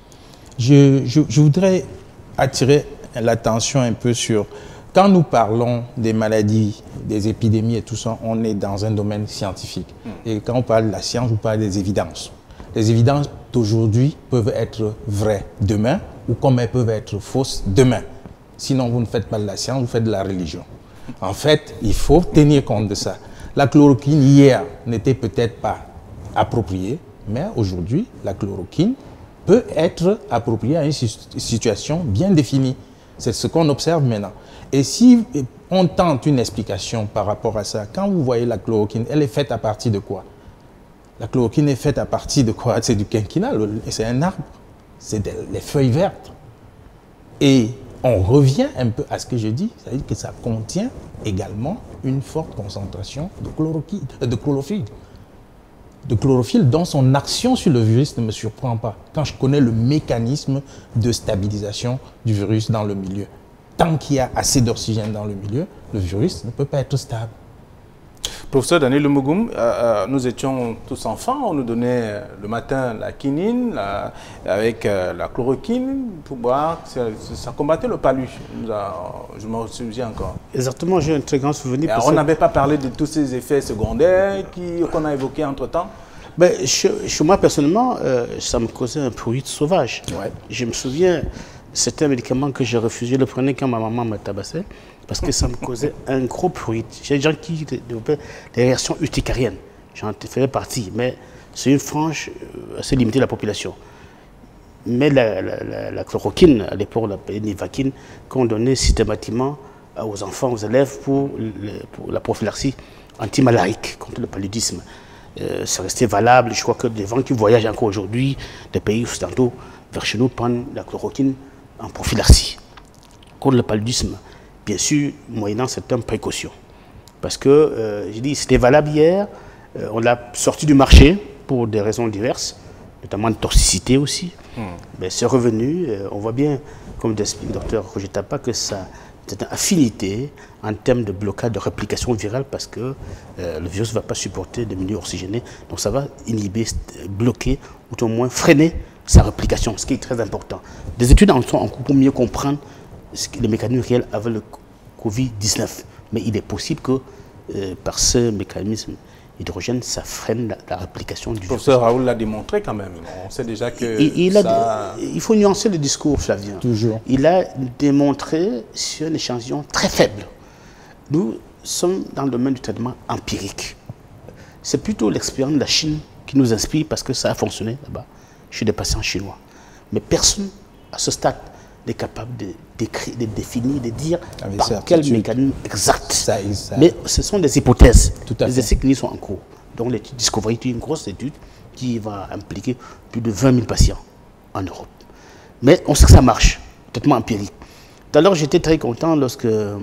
Je, je, je voudrais attirer l'attention un peu sur, quand nous parlons des maladies, des épidémies et tout ça, on est dans un domaine scientifique. Mm. Et quand on parle de la science, on parle des évidences. Les évidences d'aujourd'hui peuvent être vraies demain, ou comme elles peuvent être fausses demain. Sinon, vous ne faites pas de la science, vous faites de la religion. En fait, il faut tenir compte de ça. La chloroquine, hier, n'était peut-être pas appropriée, mais aujourd'hui, la chloroquine peut être appropriée à une situation bien définie. C'est ce qu'on observe maintenant. Et si on tente une explication par rapport à ça, quand vous voyez la chloroquine, elle est faite à partir de quoi? La chloroquine est faite à partir de quoi? C'est du quinquinal, c'est un arbre, c'est des feuilles vertes. Et on revient un peu à ce que je dis, c'est-à-dire que ça contient également une forte concentration de, de chlorophylle. De chlorophylle dont son action sur le virus ne me surprend pas. Quand je connais le mécanisme de stabilisation du virus dans le milieu. Tant qu'il y a assez d'oxygène dans le milieu, le virus ne peut pas être stable. Professeur Daniel Mugoum, euh, euh, nous étions tous enfants, on nous donnait le matin la quinine la, avec euh, la chloroquine pour boire, ça, ça combattait le palu, je m'en souviens encore. Exactement, j'ai un très grand souvenir. Alors, on n'avait pas parlé de tous ces effets secondaires qu'on a évoqués entre-temps? Ben, chez, chez moi, personnellement, euh, ça me causait un prurite sauvage. Ouais. Je me souviens, c'était un médicament que j'ai refusé, je le prenais quand ma maman me tabassait, parce que ça me causait un gros prurite. J'ai des gens qui développaient des réactions urticariennes. J'en faisais partie, mais c'est une frange assez limitée de la population. Mais la, la, la, la chloroquine, à l'époque, la nivaquine, qu'on donnait systématiquement aux enfants, aux élèves pour, le, pour la prophylaxie antimalarique contre le paludisme. Euh, c'est resté valable. Je crois que des gens qui voyagent encore aujourd'hui des pays occidentaux vers chez nous prennent la chloroquine en prophylaxie contre le paludisme. Bien sûr, moyennant certaines précautions. Parce que, euh, j'ai dit, c'était valable hier, euh, on l'a sorti du marché pour des raisons diverses, notamment de toxicité aussi. Mm. Mais c'est revenu, euh, on voit bien, comme l'explique le docteur Roger Tapa, que ça a une affinité en termes de blocage de réplication virale parce que euh, le virus ne va pas supporter des milieux oxygénés. Donc ça va inhiber, bloquer, ou au moins freiner sa réplication, ce qui est très important. Des études en sont en cours pour mieux comprendre les mécanismes réels avec le Covid dix-neuf. Mais il est possible que euh, par ce mécanisme hydrogène, ça freine la, la réplication du virus. Le professeur Raoul l'a démontré quand même. On sait déjà que il, il, ça... a, il faut nuancer le discours, Flavien. Toujours. Il a démontré sur un échantillon très faible. Nous sommes dans le domaine du traitement empirique. C'est plutôt l'expérience de la Chine qui nous inspire parce que ça a fonctionné là-bas, chez des patients chinois. Mais personne, à ce stade, n'est capable de, décrire, de définir, de dire Avec par quel mécanisme exact. Ça, ça... Mais ce sont des hypothèses. Tout à les fait. Essais cliniques sont en cours. Donc l'étude Discovery est une grosse étude qui va impliquer plus de vingt mille patients en Europe. Mais on sait que ça marche, traitement empirique. Tout à l'heure, j'étais très content lorsque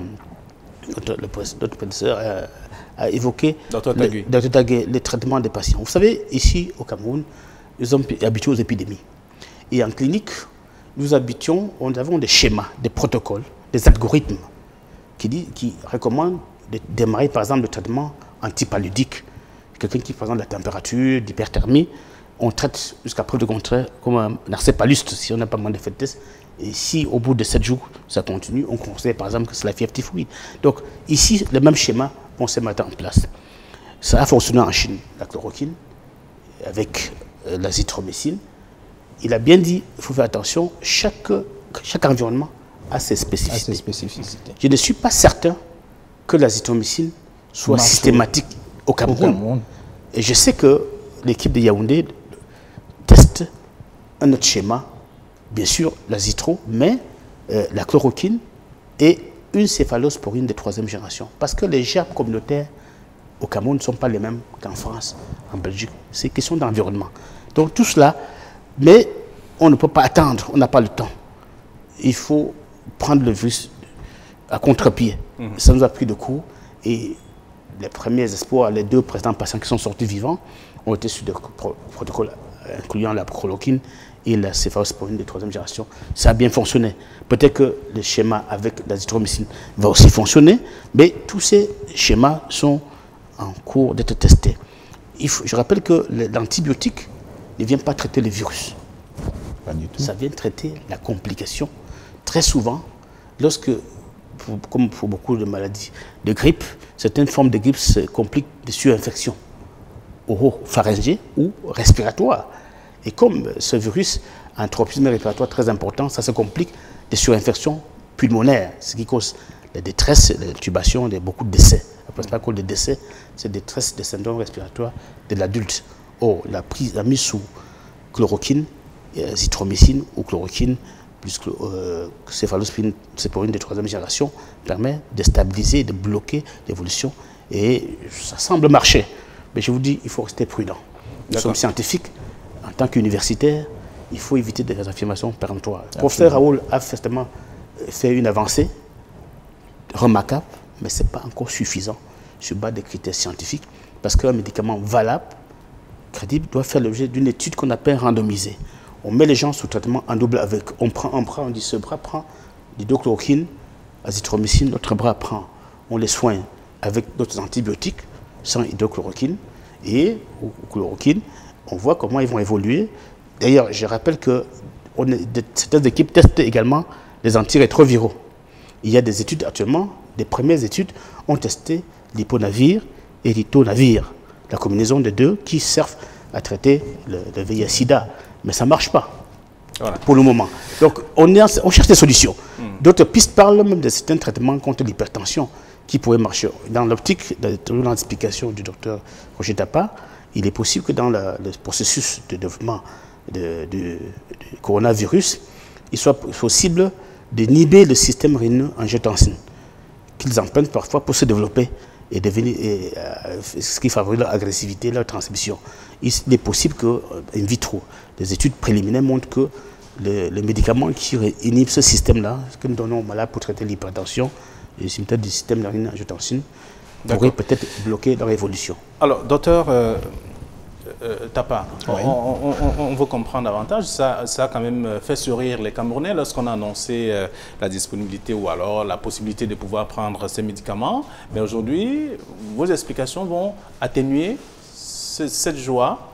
notre, le, notre professeur a, a évoqué le, le traitement des patients. Vous savez, ici au Cameroun, nous sommes habitués aux épidémies. Et en clinique, nous habitions, nous avons des schémas, des protocoles, des algorithmes qui, dit, qui recommandent de démarrer par exemple le traitement antipaludique. Quelqu'un qui présente la température, l'hyperthermie, on traite jusqu'à preuve de contraire comme un narcépaluste si on n'a pas moins d'effet de test. Et si au bout de sept jours ça continue, on conseille par exemple que c'est la fièvre typhoïde. Donc ici, le même schéma, on se met en place. Ça a fonctionné en Chine, la chloroquine, avec euh, l'azithromycine. Il a bien dit, il faut faire attention, chaque, chaque environnement a ses spécificités. A ses spécificités. Je ne suis pas certain que l'azithromycine soit Marche systématique au Cameroun. Et je sais que l'équipe de Yaoundé teste un autre schéma, bien sûr l'azithro, mais euh, la chloroquine et une céphalosporine de troisième génération. Parce que les germes communautaires au Cameroun ne sont pas les mêmes qu'en France, en Belgique. C'est une question d'environnement. Donc tout cela, mais on ne peut pas attendre, on n'a pas le temps. Il faut prendre le virus à contre-pied. Mmh. Ça nous a pris de court et les premiers espoirs, les deux précédents patients qui sont sortis vivants ont été sur des pro protocoles incluant la chloroquine et la céphalosporine de troisième génération. Ça a bien fonctionné. Peut-être que le schéma avec l'azithromycine va aussi fonctionner, mais tous ces schémas sont en cours d'être testés. Il faut, je rappelle que l'antibiotique ne vient pas traiter le virus. Pas du tout. Ça vient traiter la complication. Très souvent, lorsque, pour, comme pour beaucoup de maladies de grippe, certaines formes de grippe se compliquent de surinfection oropharyngée ou respiratoire. Et comme ce virus a un tropisme respiratoire très important, ça se complique de surinfections pulmonaires, ce qui cause la détresse, l'intubation, beaucoup de décès. La principale cause de décès, c'est la détresse des syndromes respiratoires de l'adulte. Or, la, prise, la mise sous chloroquine, azithromycine ou chloroquine, plus euh, céphalosporine de troisième génération, permet de stabiliser, de bloquer l'évolution. Et ça semble marcher. Mais je vous dis, il faut rester prudent. Nous sommes scientifiques. En tant qu'universitaire, il faut éviter des affirmations péremptoires. Le professeur Raoul a justement fait une avancée remarquable, mais ce n'est pas encore suffisant sur base des critères scientifiques, parce qu'un médicament valable, crédible, doit faire l'objet d'une étude qu'on appelle randomisée. On met les gens sous traitement en double avec. On prend un bras, on dit ce bras prend l'hydrochloroquine, azithromycine, l'autre bras prend. On les soigne avec d'autres antibiotiques, sans hydrochloroquine et ou, ou chloroquine. On voit comment ils vont évoluer. D'ailleurs, je rappelle que on est, de, certaines équipes testent également les antirétroviraux. Il y a des études actuellement, des premières études ont testé l'hyponavir et l'itonavir, la combinaison des deux qui servent à traiter le, le V I H sida. Mais ça ne marche pas, voilà, pour le moment. Donc, on, est en, on cherche des solutions. Mm. D'autres pistes parlent même de certains traitements contre l'hypertension qui pourraient marcher. Dans l'optique de l'explication du docteur Roger Tapa, il est possible que dans la, le processus de développement du coronavirus, il soit possible d'inhiber le système rénine-angiotensine, qu'ils empruntent parfois pour se développer et devenir, et, euh, ce qui favorise leur agressivité, leur transmission. Il est possible que, in vitro, des études préliminaires montrent que le, le médicament qui inhibe ce système-là, ce que nous donnons aux malades pour traiter l'hypertension, les symptômes du système de rénine-angiotensine, pourrait peut-être bloquer leur évolution. Alors, docteur euh, euh, Tapa, oui. on, on, on, on veut comprendre davantage. Ça, ça a quand même fait sourire les Camerounais lorsqu'on a annoncé euh, la disponibilité ou alors la possibilité de pouvoir prendre ces médicaments. Mais aujourd'hui, vos explications vont atténuer ce, cette joie.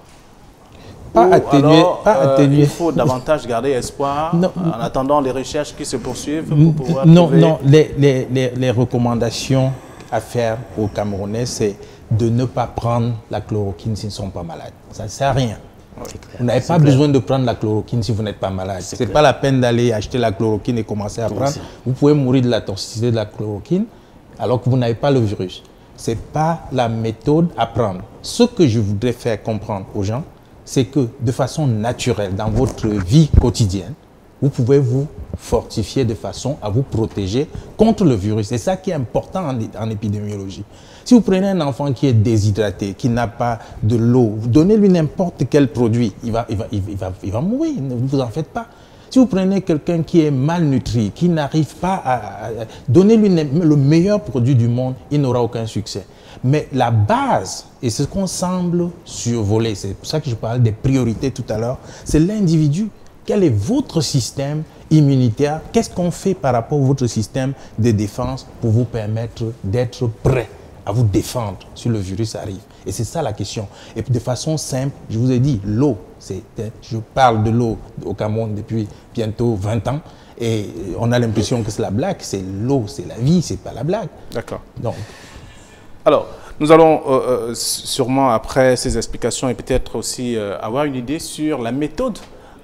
Pas atténuer, alors, pas euh, atténuer. Il faut davantage garder espoir non, en attendant les recherches qui se poursuivent pour pouvoir Non, trouver... non. Les, les, les, les recommandations à faire aux Camerounais, c'est de ne pas prendre la chloroquine s'ils ne sont pas malades. Ça ne sert à rien. Oui, vous n'avez pas clair. besoin de prendre la chloroquine si vous n'êtes pas malade. Ce n'est pas la peine d'aller acheter la chloroquine et commencer à prendre. Vous pouvez mourir de la toxicité de la chloroquine alors que vous n'avez pas le virus. Ce n'est pas la méthode à prendre. Ce que je voudrais faire comprendre aux gens, c'est que de façon naturelle, dans votre vie quotidienne, vous pouvez vous fortifier de façon à vous protéger contre le virus. C'est ça qui est important en, en épidémiologie. Si vous prenez un enfant qui est déshydraté, qui n'a pas de l'eau, vous donnez-lui n'importe quel produit, il va, il, va, il, va, il va mourir, ne vous en faites pas. Si vous prenez quelqu'un qui est malnutri, qui n'arrive pas à... à donnez-lui le meilleur produit du monde, il n'aura aucun succès. Mais la base, et c'est ce qu'on semble survoler, c'est pour ça que je parlais des priorités tout à l'heure, c'est l'individu. Quel est votre système immunitaire? Qu'est-ce qu'on fait par rapport à votre système de défense pour vous permettre d'être prêt à vous défendre si le virus arrive? Et c'est ça la question. Et de façon simple, je vous ai dit, l'eau, je parle de l'eau au Cameroun depuis bientôt vingt ans, et on a l'impression que c'est la blague. C'est l'eau, c'est la vie, c'est pas la blague. D'accord. Donc, alors, nous allons euh, euh, sûrement, après ces explications, et peut-être aussi euh, avoir une idée sur la méthode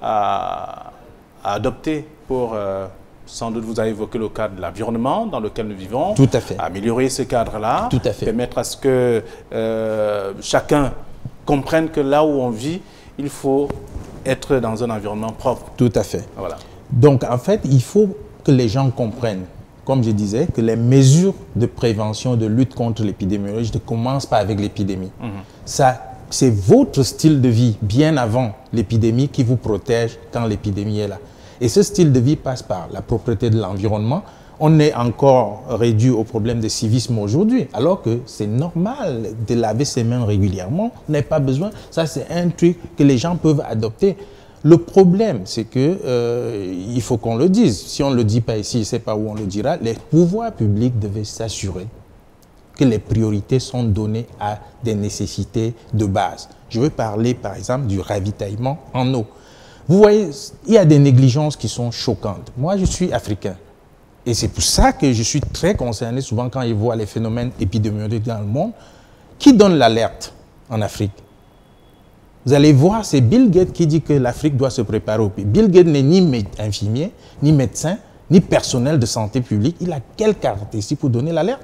à, à adopter pour, euh, sans doute vous avez évoqué le cadre de l'environnement dans lequel nous vivons. Tout à fait. Améliorer ce cadre-là. Tout à fait. Permettre à ce que euh, chacun comprenne que là où on vit, il faut être dans un environnement propre. Tout à fait. Voilà. Donc, en fait, il faut que les gens comprennent, comme je disais, que les mesures de prévention, de lutte contre l'épidémiologie ne commencent pas avec l'épidémie. Mmh. Ça, c'est votre style de vie bien avant l'épidémie qui vous protège quand l'épidémie est là. Et ce style de vie passe par la propreté de l'environnement. On est encore réduit au problème de civisme aujourd'hui, alors que c'est normal de laver ses mains régulièrement. On n'a pas besoin. Ça, c'est un truc que les gens peuvent adopter. Le problème, c'est que euh, il faut qu'on le dise. Si on ne le dit pas ici, je ne sais pas où on le dira. Les pouvoirs publics devaient s'assurer que les priorités sont données à des nécessités de base. Je veux parler, par exemple, du ravitaillement en eau. Vous voyez, il y a des négligences qui sont choquantes. Moi, je suis africain. Et c'est pour ça que je suis très concerné souvent quand je vois les phénomènes épidémiologiques dans le monde. Qui donne l'alerte en Afrique? Vous allez voir, c'est Bill Gates qui dit que l'Afrique doit se préparer au pays. Bill Gates n'est ni infirmier, ni médecin, ni personnel de santé publique. Il a quelle caractéristique pour donner l'alerte?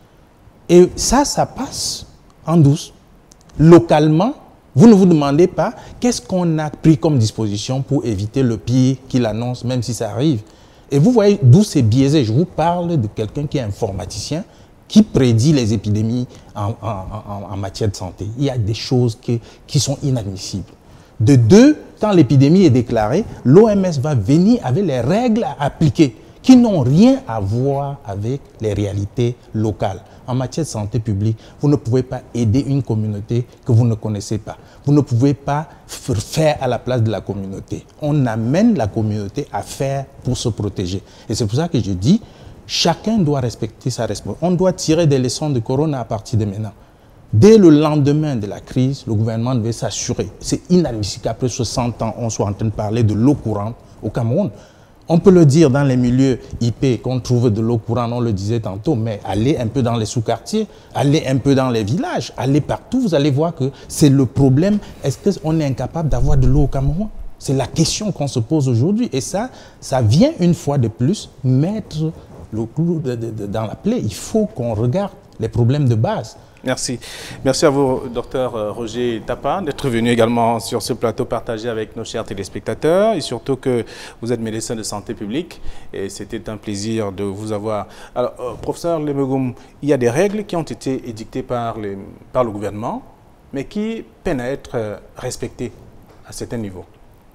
Et ça, ça passe en douce. Localement, vous ne vous demandez pas qu'est-ce qu'on a pris comme disposition pour éviter le pire qu'il annonce, même si ça arrive. Et vous voyez d'où c'est biaisé. Je vous parle de quelqu'un qui est informaticien, qui prédit les épidémies en, en, en, en matière de santé. Il y a des choses qui, qui sont inadmissibles. De deux, quand l'épidémie est déclarée, l'O M S va venir avec les règles à appliquer qui n'ont rien à voir avec les réalités locales. En matière de santé publique, vous ne pouvez pas aider une communauté que vous ne connaissez pas. Vous ne pouvez pas faire à la place de la communauté. On amène la communauté à faire pour se protéger. Et c'est pour ça que je dis, chacun doit respecter sa responsabilité. On doit tirer des leçons de Corona à partir de maintenant. Dès le lendemain de la crise, le gouvernement devait s'assurer. C'est inadmissible qu'après soixante ans, on soit en train de parler de l'eau courante au Cameroun. On peut le dire dans les milieux I P qu'on trouve de l'eau courante, on le disait tantôt, mais allez un peu dans les sous-quartiers, allez un peu dans les villages, allez partout, vous allez voir que c'est le problème. Est-ce qu'on est incapable d'avoir de l'eau au Cameroun? C'est la question qu'on se pose aujourd'hui. Et ça, ça vient une fois de plus mettre le clou de, de, de, dans la plaie. Il faut qu'on regarde les problèmes de base. Merci. Merci à vous, docteur Roger Tapa, d'être venu également sur ce plateau partagé avec nos chers téléspectateurs et surtout que vous êtes médecin de santé publique et c'était un plaisir de vous avoir. Alors, euh, professeur Lemegoum, il y a des règles qui ont été édictées par, les, par le gouvernement, mais qui peinent à être respectées à certains niveaux.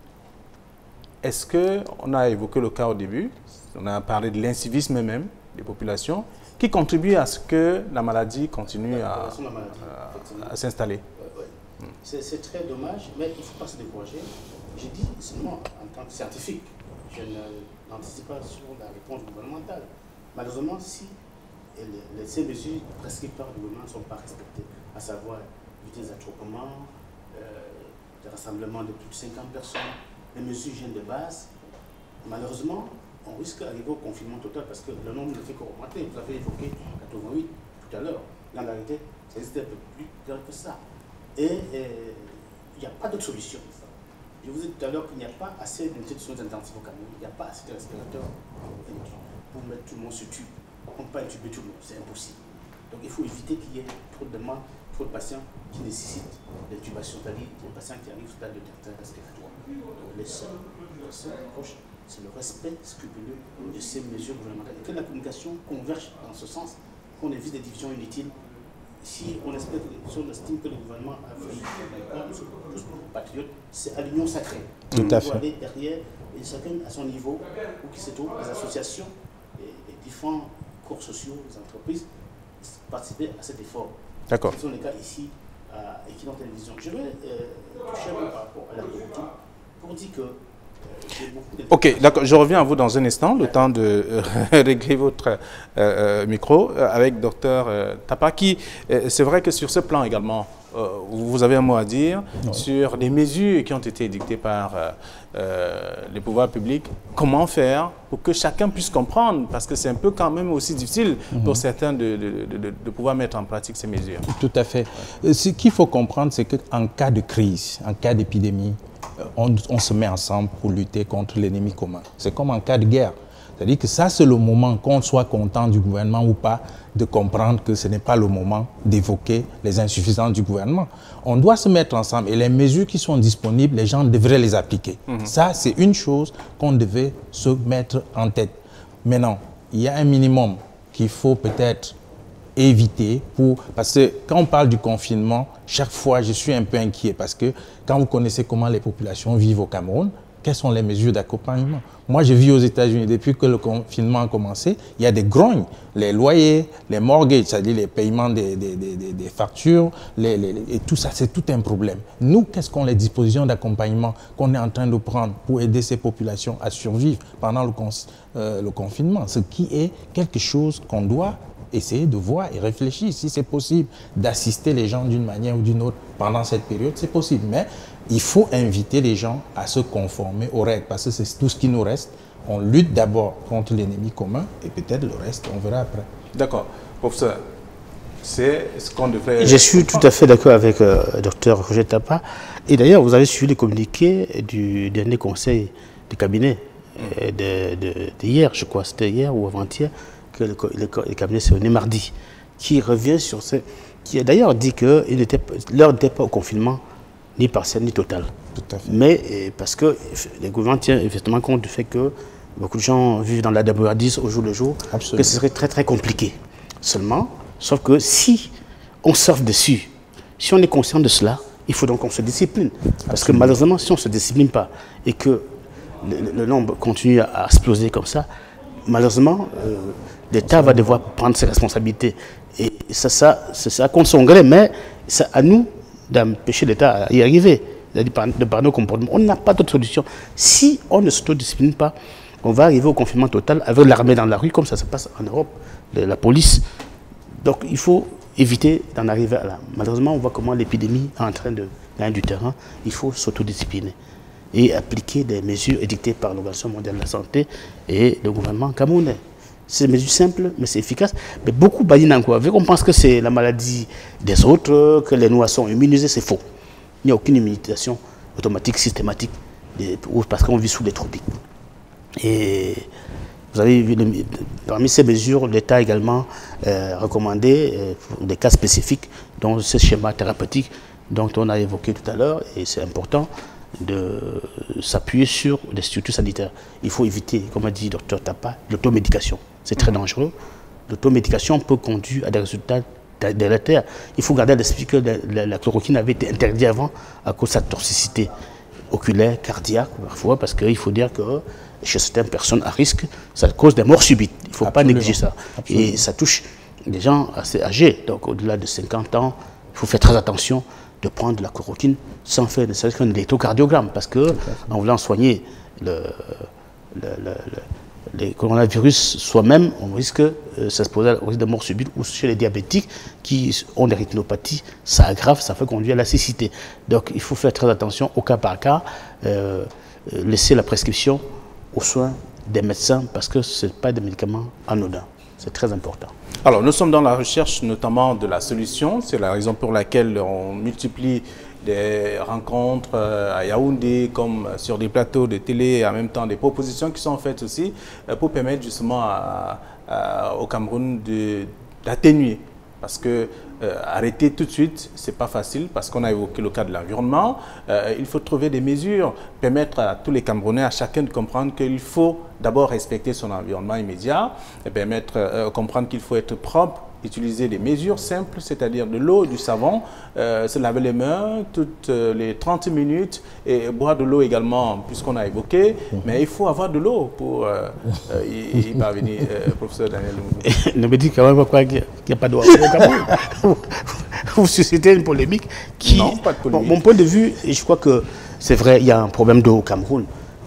Est-ce qu'on a évoqué le cas au début, on a parlé de l'incivisme même des populations, qui contribue à ce que la maladie continue à, à, à s'installer. Ouais, ouais. mm. C'est très dommage, mais il ne faut pas se décourager. Je dis seulement en tant que scientifique, je n'anticipe pas sur la réponse gouvernementale. Malheureusement, si les, les, ces mesures prescrites par le gouvernement ne sont pas respectées, à savoir éviter les attroupements, euh, des rassemblements de plus de cinquante personnes, les mesures hygiène de base, malheureusement, on risque d'arriver au confinement total parce que le nombre ne fait qu'augmenter. Vous avez évoqué quatre-vingt-huit tout à l'heure. Dans la réalité, ça existe un peu plus grave que ça. Et il n'y a pas d'autre solution. Je vous ai dit tout à l'heure qu'il n'y a pas assez d'unités de soins intensifs au Cameroun. Il n'y a pas assez de respirateurs pour mettre tout le monde sur tube. On ne peut pas intuber tout le monde, c'est impossible. Donc il faut éviter qu'il y ait trop de demandes, trop de patients qui nécessitent l'intubation, c'est-à-dire des patients qui arrivent au stade de détresse respiratoire. Donc les seuls, les seuls approches, c'est le respect scrupuleux de ces mesures gouvernementales. Et que la communication converge dans ce sens, qu'on évite des divisions inutiles. Si on, espère, si on estime que le gouvernement a fait tous patriotes, c'est à l'union sacrée. Tout à fait. Il faut aller derrière, et chacun à son niveau, où qui se trouve, les associations, les, les différents corps sociaux, les entreprises, participer à cet effort. D'accord. Ce sont les cas ici à Equinox Télévision. Je vais euh, toucher par rapport à la pour dire que Ok, d'accord, je reviens à vous dans un instant, le temps de euh, régler votre euh, micro euh, avec docteur euh, Tapa, qui, euh, c'est vrai que sur ce plan également, euh, vous avez un mot à dire ouais. sur les mesures qui ont été édictées par euh, euh, les pouvoirs publics. Comment faire pour que chacun puisse comprendre, parce que c'est un peu quand même aussi difficile mm-hmm. pour certains de, de, de, de pouvoir mettre en pratique ces mesures. Tout à fait. Ouais. Ce qu'il faut comprendre, c'est qu'en cas de crise, en cas d'épidémie, On, on se met ensemble pour lutter contre l'ennemi commun. C'est comme en cas de guerre. C'est-à-dire que ça, c'est le moment, qu'on soit content du gouvernement ou pas, de comprendre que ce n'est pas le moment d'évoquer les insuffisances du gouvernement. On doit se mettre ensemble et les mesures qui sont disponibles, les gens devraient les appliquer. Mm-hmm. Ça, c'est une chose qu'on devait se mettre en tête. Maintenant, il y a un minimum qu'il faut peut-être éviter, pour, parce que quand on parle du confinement, chaque fois je suis un peu inquiet parce que quand vous connaissez comment les populations vivent au Cameroun, quelles sont les mesures d'accompagnement? Moi, je vis aux États-Unis depuis que le confinement a commencé, il y a des grognes, les loyers, les mortgages, c'est-à-dire les paiements des, des, des, des factures, les, les, et tout ça, c'est tout un problème. Nous, qu'est-ce qu'on les dispositions d'accompagnement qu'on est en train de prendre pour aider ces populations à survivre pendant le, con, euh, le confinement? Ce qui est quelque chose qu'on doit essayer de voir et réfléchir. Si c'est possible d'assister les gens d'une manière ou d'une autre pendant cette période, c'est possible. Mais il faut inviter les gens à se conformer aux règles parce que c'est tout ce qui nous reste. On lutte d'abord contre l'ennemi commun et peut-être le reste, on verra après. D'accord. Professeur, c'est ce qu'on devrait... Je suis tout à fait d'accord avec le euh, docteur Roger Tapa. Et d'ailleurs, vous avez suivi les communiqués du dernier conseil du cabinet euh, de, de, de hier, je crois, c'était hier ou avant-hier, que le, le, le cabinet s'est réuni mardi, qui revient sur ce... qui a d'ailleurs dit que l'heure n'était pas au confinement, ni partiel, ni total. Tout à fait. Mais et parce que le gouvernement tient effectivement compte du fait que beaucoup de gens vivent dans la débrouillardise au jour le jour, Absolument. Que ce serait très très compliqué. Seulement, sauf que si on surfe dessus, si on est conscient de cela, il faut donc qu'on se discipline. Parce Absolument. Que malheureusement, si on ne se discipline pas et que le, le nombre continue à, à exploser comme ça, malheureusement, euh, l'État va devoir prendre ses responsabilités. Et ça, ça, c'est ça contre son gré, mais c'est à nous d'empêcher l'État à y arriver, de par nos comportements. On n'a pas d'autre solution. Si on ne s'autodiscipline pas, on va arriver au confinement total avec l'armée dans la rue, comme ça se passe en Europe, de la police. Donc il faut éviter d'en arriver à là. Malheureusement, on voit comment l'épidémie est en train de gagner du terrain. Il faut s'autodiscipliner et appliquer des mesures édictées par l'Organisation mondiale de la santé et le gouvernement camerounais. C'est des mesures simples, mais c'est efficace. Mais beaucoup badinent encore. On pense que c'est la maladie des autres, que les Noirs sont immunisés, c'est faux. Il n'y a aucune immunisation automatique, systématique, parce qu'on vit sous les tropiques. Et vous avez vu, parmi ces mesures, l'État a également euh, recommandé euh, pour des cas spécifiques, dont ce schéma thérapeutique dont on a évoqué tout à l'heure, et c'est important de s'appuyer sur les structures sanitaires. Il faut éviter, comme a dit le docteur Tapa, l'automédication. C'est très dangereux. L'automédication peut conduire à des résultats délétères. Il faut garder à l'esprit que la, la, la chloroquine avait été interdite avant à cause de sa toxicité oculaire, cardiaque, parfois, parce qu'il faut dire que chez certaines personnes à risque, ça cause des morts subites. Il ne faut Absolument. Pas négliger ça. Absolument. Et ça touche des gens assez âgés, donc au-delà de cinquante ans, il faut faire très attention de prendre de la chloroquine sans faire ne serait-ce qu'un électrocardiogramme, parce que en voulant soigner le, le, le, le, le coronavirus soi-même, on risque de euh, s'exposer au risque de mort subite, ou chez les diabétiques qui ont des rétinopathies, ça aggrave, ça fait conduire à la cécité. Donc il faut faire très attention au cas par cas, euh, laisser la prescription aux soins des médecins, parce que ce n'est pas des médicaments anodins. C'est très important. Alors, nous sommes dans la recherche notamment de la solution. C'est la raison pour laquelle on multiplie des rencontres à Yaoundé, comme sur des plateaux de télé, et en même temps des propositions qui sont faites aussi pour permettre justement à, à, au Cameroun d'atténuer. Parce que euh, arrêter tout de suite, ce n'est pas facile, parce qu'on a évoqué le cas de l'environnement. Euh, il faut trouver des mesures, permettre à tous les Camerounais, à chacun de comprendre qu'il faut d'abord respecter son environnement immédiat, et permettre de euh, comprendre qu'il faut être propre, utiliser des mesures simples, c'est-à-dire de l'eau et du savon, euh, se laver les mains toutes euh, les trente minutes et boire de l'eau également, puisqu'on a évoqué, mmh. mais il faut avoir de l'eau pour euh, euh, y, y parvenir, euh, professeur Daniel Lumumba. Ne me dites quand même pas qu'il n'y a pas d'eau au Cameroun. Vous suscitez une polémique qui... Non, pas de polémique. Bon, mon point de vue, et je crois que c'est vrai, il y a un problème d'eau au Cameroun,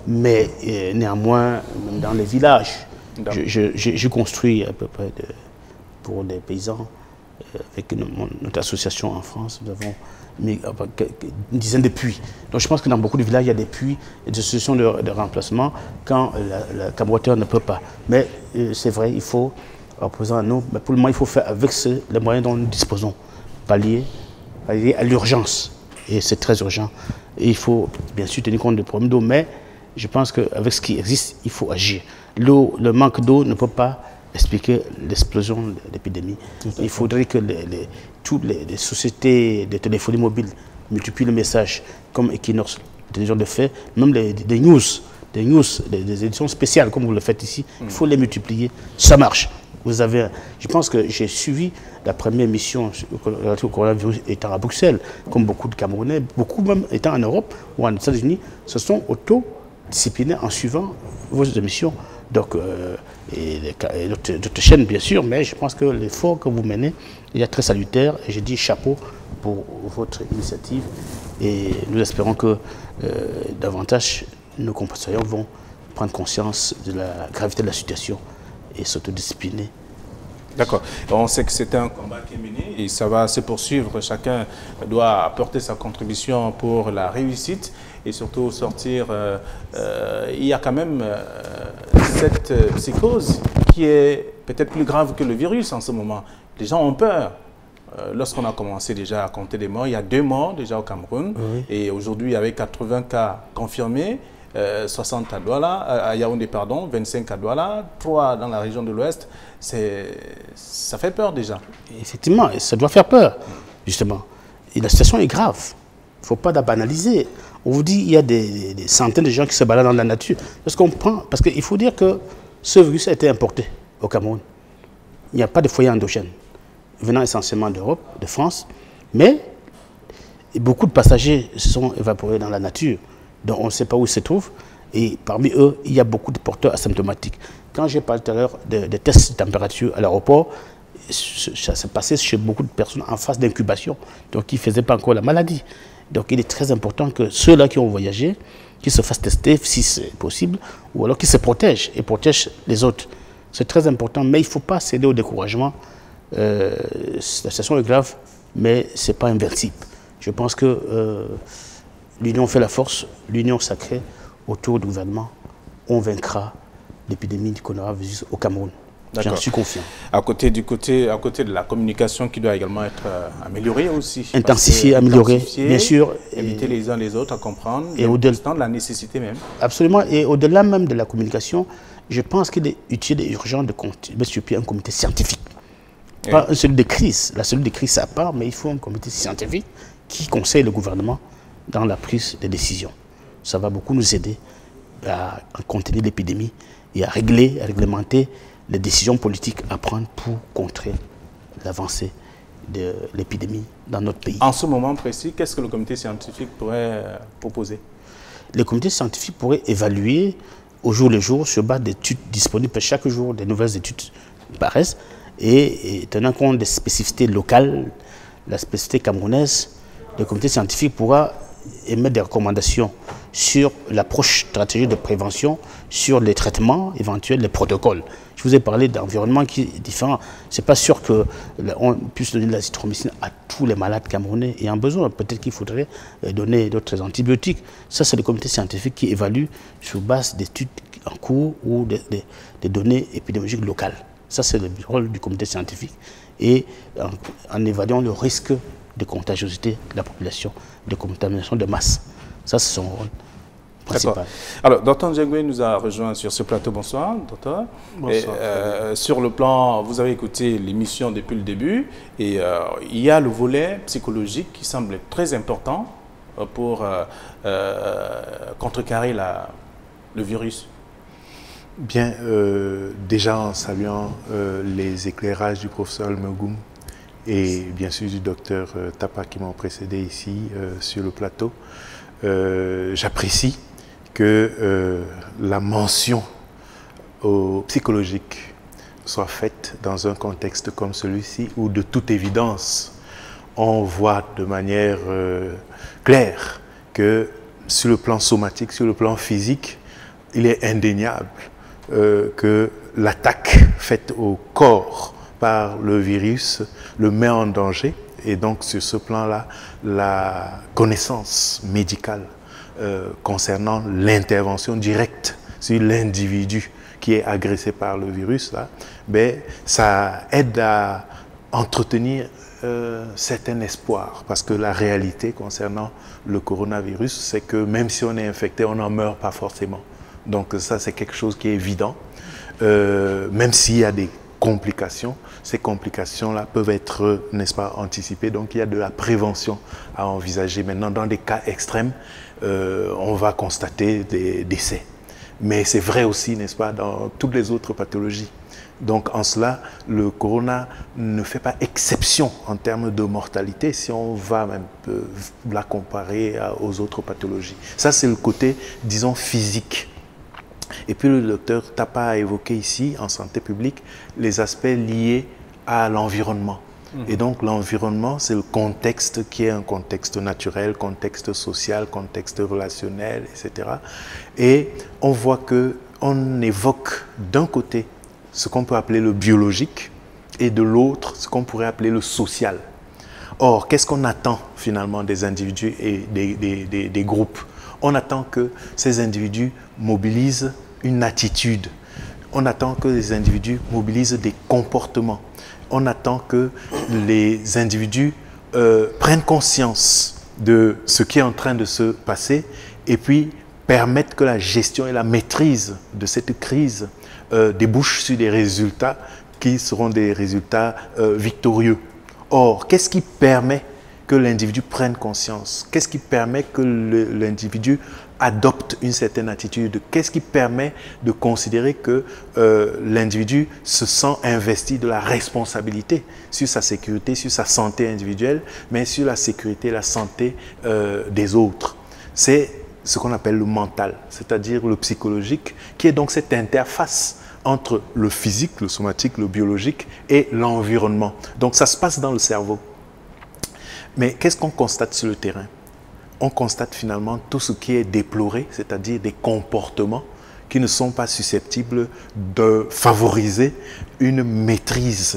Mais euh, néanmoins, même dans les villages, j'ai construit à peu près de, pour les paysans, euh, avec une, mon, notre association en France, nous avons mis euh, une dizaine de puits. Donc je pense que dans beaucoup de villages, il y a des puits et des solutions de, de remplacement quand le Cameroun ne peut pas. Mais euh, c'est vrai, il faut, opposant à nous, mais pour le moment, il faut faire avec ce, les moyens dont nous disposons, pallier, pallier à l'urgence. Et c'est très urgent. Et il faut bien sûr tenir compte des problèmes d'eau, mais je pense qu'avec ce qui existe, il faut agir. L'eau, le manque d'eau ne peut pas expliquer l'explosion de l'épidémie. Il faudrait que les, les, toutes les, les sociétés de téléphonie mobile multiplient le message, comme Equinox, télévision de fait, même les, des news, des news, des, des éditions spéciales, comme vous le faites ici, mmh. il faut les multiplier. Ça marche. Vous avez, je pense que j'ai suivi la première mission relative au coronavirus étant à Bruxelles, comme beaucoup de Camerounais, beaucoup même étant en Europe ou en États-Unis, se sont auto-disciplinés en suivant vos émissions. Donc, euh, et, et d'autres chaînes, bien sûr, mais je pense que l'effort que vous menez est très salutaire. Et je dis chapeau pour votre initiative. Et nous espérons que euh, davantage nos compatriotes vont prendre conscience de la gravité de la situation et s'autodiscipliner. D'accord. On sait que c'est un combat qui est mené et ça va se poursuivre. Chacun doit apporter sa contribution pour la réussite et surtout sortir. Euh, euh, il y a quand même euh, cette psychose qui est peut-être plus grave que le virus en ce moment. Les gens ont peur. Euh, Lorsqu'on a commencé déjà à compter des morts, il y a deux morts déjà au Cameroun. Oui. Et aujourd'hui, avec quatre-vingts cas confirmés, Euh, soixante à Douala, à Yaoundé, pardon, vingt-cinq à Douala, trois dans la région de l'Ouest, ça fait peur déjà. Effectivement, ça doit faire peur, justement. Et la situation est grave. Il ne faut pas la banaliser. On vous dit qu'il y a des, des, des centaines de gens qui se baladent dans la nature. Parce qu'on prend, parce qu'il faut dire que ce virus a été importé au Cameroun. Il n'y a pas de foyer endogène, venant essentiellement d'Europe, de France, mais beaucoup de passagers se sont évaporés dans la nature. Donc on ne sait pas où ils se trouvent. Et parmi eux, il y a beaucoup de porteurs asymptomatiques. Quand j'ai parlé tout à l'heure de, de tests de température à l'aéroport, ça s'est passé chez beaucoup de personnes en phase d'incubation, donc qui ne faisaient pas encore la maladie. Donc il est très important que ceux-là qui ont voyagé, qui se fassent tester si c'est possible, ou alors qui se protègent et protègent les autres. C'est très important, mais il ne faut pas céder au découragement. Euh, la situation est grave, mais ce n'est pas invincible. Je pense que euh, l'union fait la force, l'union sacrée autour du gouvernement, on vaincra l'épidémie du coronavirus au Cameroun. J'en suis confiant. À côté, du côté, à côté de la communication qui doit également être euh, améliorée aussi. Intensifiée, améliorée, bien sûr. Éviter les uns les autres à comprendre, et au-delà de la nécessité même. Absolument, et au-delà même de la communication, je pense qu'il est utile et urgent de mettre sur pied un comité scientifique. Pas une cellule de crise, la cellule de crise c'est à part, mais il faut un comité scientifique qui conseille le gouvernement dans la prise de décision. Ça va beaucoup nous aider à contenir l'épidémie et à régler, à réglementer les décisions politiques à prendre pour contrer l'avancée de l'épidémie dans notre pays. En ce moment précis, qu'est-ce que le comité scientifique pourrait proposer? Le comité scientifique pourrait évaluer au jour le jour, sur base d'études disponibles chaque jour, des nouvelles études paraissent, et, et tenant compte des spécificités locales, la spécificité camerounaise, le comité scientifique pourra émettre des recommandations sur l'approche stratégique de prévention, sur les traitements éventuels, les protocoles. Je vous ai parlé d'environnement qui est différent. Ce n'est pas sûr qu'on puisse donner de l'azithromycine à tous les malades camerounais ayant besoin. Peut-être qu'il faudrait donner d'autres antibiotiques. Ça, c'est le comité scientifique qui évalue sur base d'études en cours ou des de, de données épidémiologiques locales. Ça, c'est le rôle du comité scientifique. Et en, en évaluant le risque de contagiosité de la population, de contamination de masse. Ça, c'est son rôle principal. Alors, docteur Njengwe nous a rejoint sur ce plateau. Bonsoir, docteur. Bonsoir. Et, euh, sur le plan, vous avez écouté l'émission depuis le début, et euh, il y a le volet psychologique qui semble très important pour euh, euh, contrecarrer la, le virus. Bien, euh, déjà en saluant euh, les éclairages du professeur Almegoum et bien sûr du docteur euh, Tapa qui m'ont précédé ici euh, sur le plateau, euh, j'apprécie que euh, la mention au psychologique soit faite dans un contexte comme celui-ci où de toute évidence on voit de manière euh, claire que sur le plan somatique, sur le plan physique, il est indéniable euh, que l'attaque faite au corps par le virus le met en danger. Et donc, sur ce plan-là, la connaissance médicale euh, concernant l'intervention directe sur l'individu qui est agressé par le virus, là, ben, ça aide à entretenir euh, certain espoir. Parce que la réalité concernant le coronavirus, c'est que même si on est infecté, on n'en meurt pas forcément. Donc ça, c'est quelque chose qui est évident. Euh, même s'il y a des complications, ces complications-là peuvent être, n'est-ce pas, anticipées. Donc il y a de la prévention à envisager. Maintenant, dans des cas extrêmes, euh, on va constater des décès. Mais c'est vrai aussi, n'est-ce pas, dans toutes les autres pathologies. Donc en cela, le corona ne fait pas exception en termes de mortalité si on va même euh, la comparer à, aux autres pathologies. Ça, c'est le côté, disons, physique. Et puis le docteur Tapa a évoqué ici, en santé publique, les aspects liés à l'environnement. Mmh. Et donc l'environnement, c'est le contexte qui est un contexte naturel, contexte social, contexte relationnel, et cetera. Et on voit qu'on évoque d'un côté ce qu'on peut appeler le biologique et de l'autre ce qu'on pourrait appeler le social. Or, qu'est-ce qu'on attend finalement des individus et des, des, des, des groupes? On attend que ces individus mobilisent une attitude. On attend que les individus mobilisent des comportements. On attend que les individus euh, prennent conscience de ce qui est en train de se passer et puis permettent que la gestion et la maîtrise de cette crise euh, débouchent sur des résultats qui seront des résultats euh, victorieux. Or, qu'est-ce qui permet que l'individu prenne conscience? Qu'est-ce qui permet que l'individu adopte une certaine attitude? Qu'est-ce qui permet de considérer que euh, l'individu se sent investi de la responsabilité sur sa sécurité, sur sa santé individuelle, mais sur la sécurité et la santé euh, des autres? C'est ce qu'on appelle le mental, c'est-à-dire le psychologique, qui est donc cette interface entre le physique, le somatique, le biologique et l'environnement. Donc ça se passe dans le cerveau. Mais qu'est-ce qu'on constate sur le terrain? On constate finalement tout ce qui est déploré, c'est-à-dire des comportements qui ne sont pas susceptibles de favoriser une maîtrise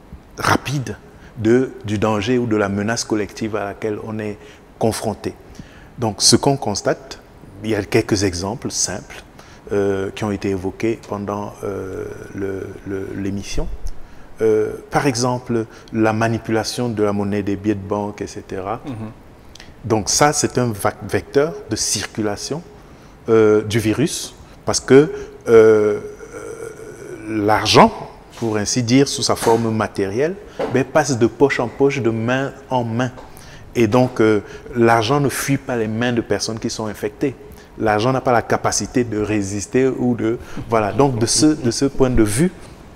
rapide de, du danger ou de la menace collective à laquelle on est confronté. Donc ce qu'on constate, il y a quelques exemples simples euh, qui ont été évoqués pendant euh, l'émission. Euh, par exemple, la manipulation de la monnaie, des billets de banque, et cetera. Mm-hmm. Donc ça, c'est un vecteur de circulation euh, du virus parce que euh, l'argent, pour ainsi dire, sous sa forme matérielle, ben, passe de poche en poche, de main en main. Et donc, euh, l'argent ne fuit pas les mains de personnes qui sont infectées. L'argent n'a pas la capacité de résister ou de... Voilà, donc de ce, de ce point de vue,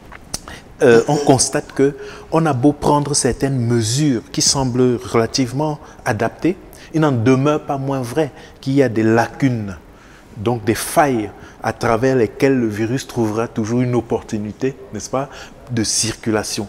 Euh, on constate qu'on a beau prendre certaines mesures qui semblent relativement adaptées, il n'en demeure pas moins vrai qu'il y a des lacunes, donc des failles à travers lesquelles le virus trouvera toujours une opportunité, n'est-ce pas, de circulation.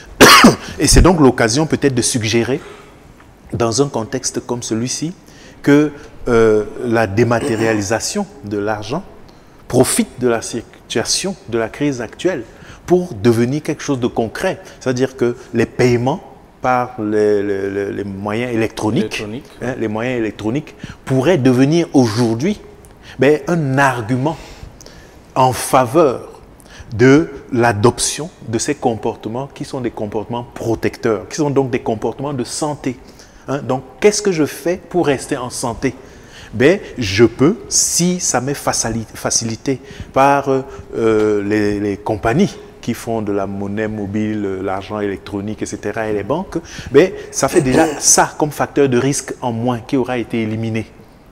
Et c'est donc l'occasion peut-être de suggérer, dans un contexte comme celui-ci, que euh, la dématérialisation de l'argent profite de la situation, de la crise actuelle, pour devenir quelque chose de concret. C'est-à-dire que les paiements par les, les, les moyens électroniques, Électronique. hein, les moyens électroniques pourraient devenir aujourd'hui ben, un argument en faveur de l'adoption de ces comportements qui sont des comportements protecteurs, qui sont donc des comportements de santé. Hein. Donc, qu'est-ce que je fais pour rester en santé? Ben, je peux, si ça m'est facilité par euh, les, les compagnies qui font de la monnaie mobile, l'argent électronique, et cetera, et les banques, ben, ça fait déjà ça comme facteur de risque en moins qui aura été éliminé.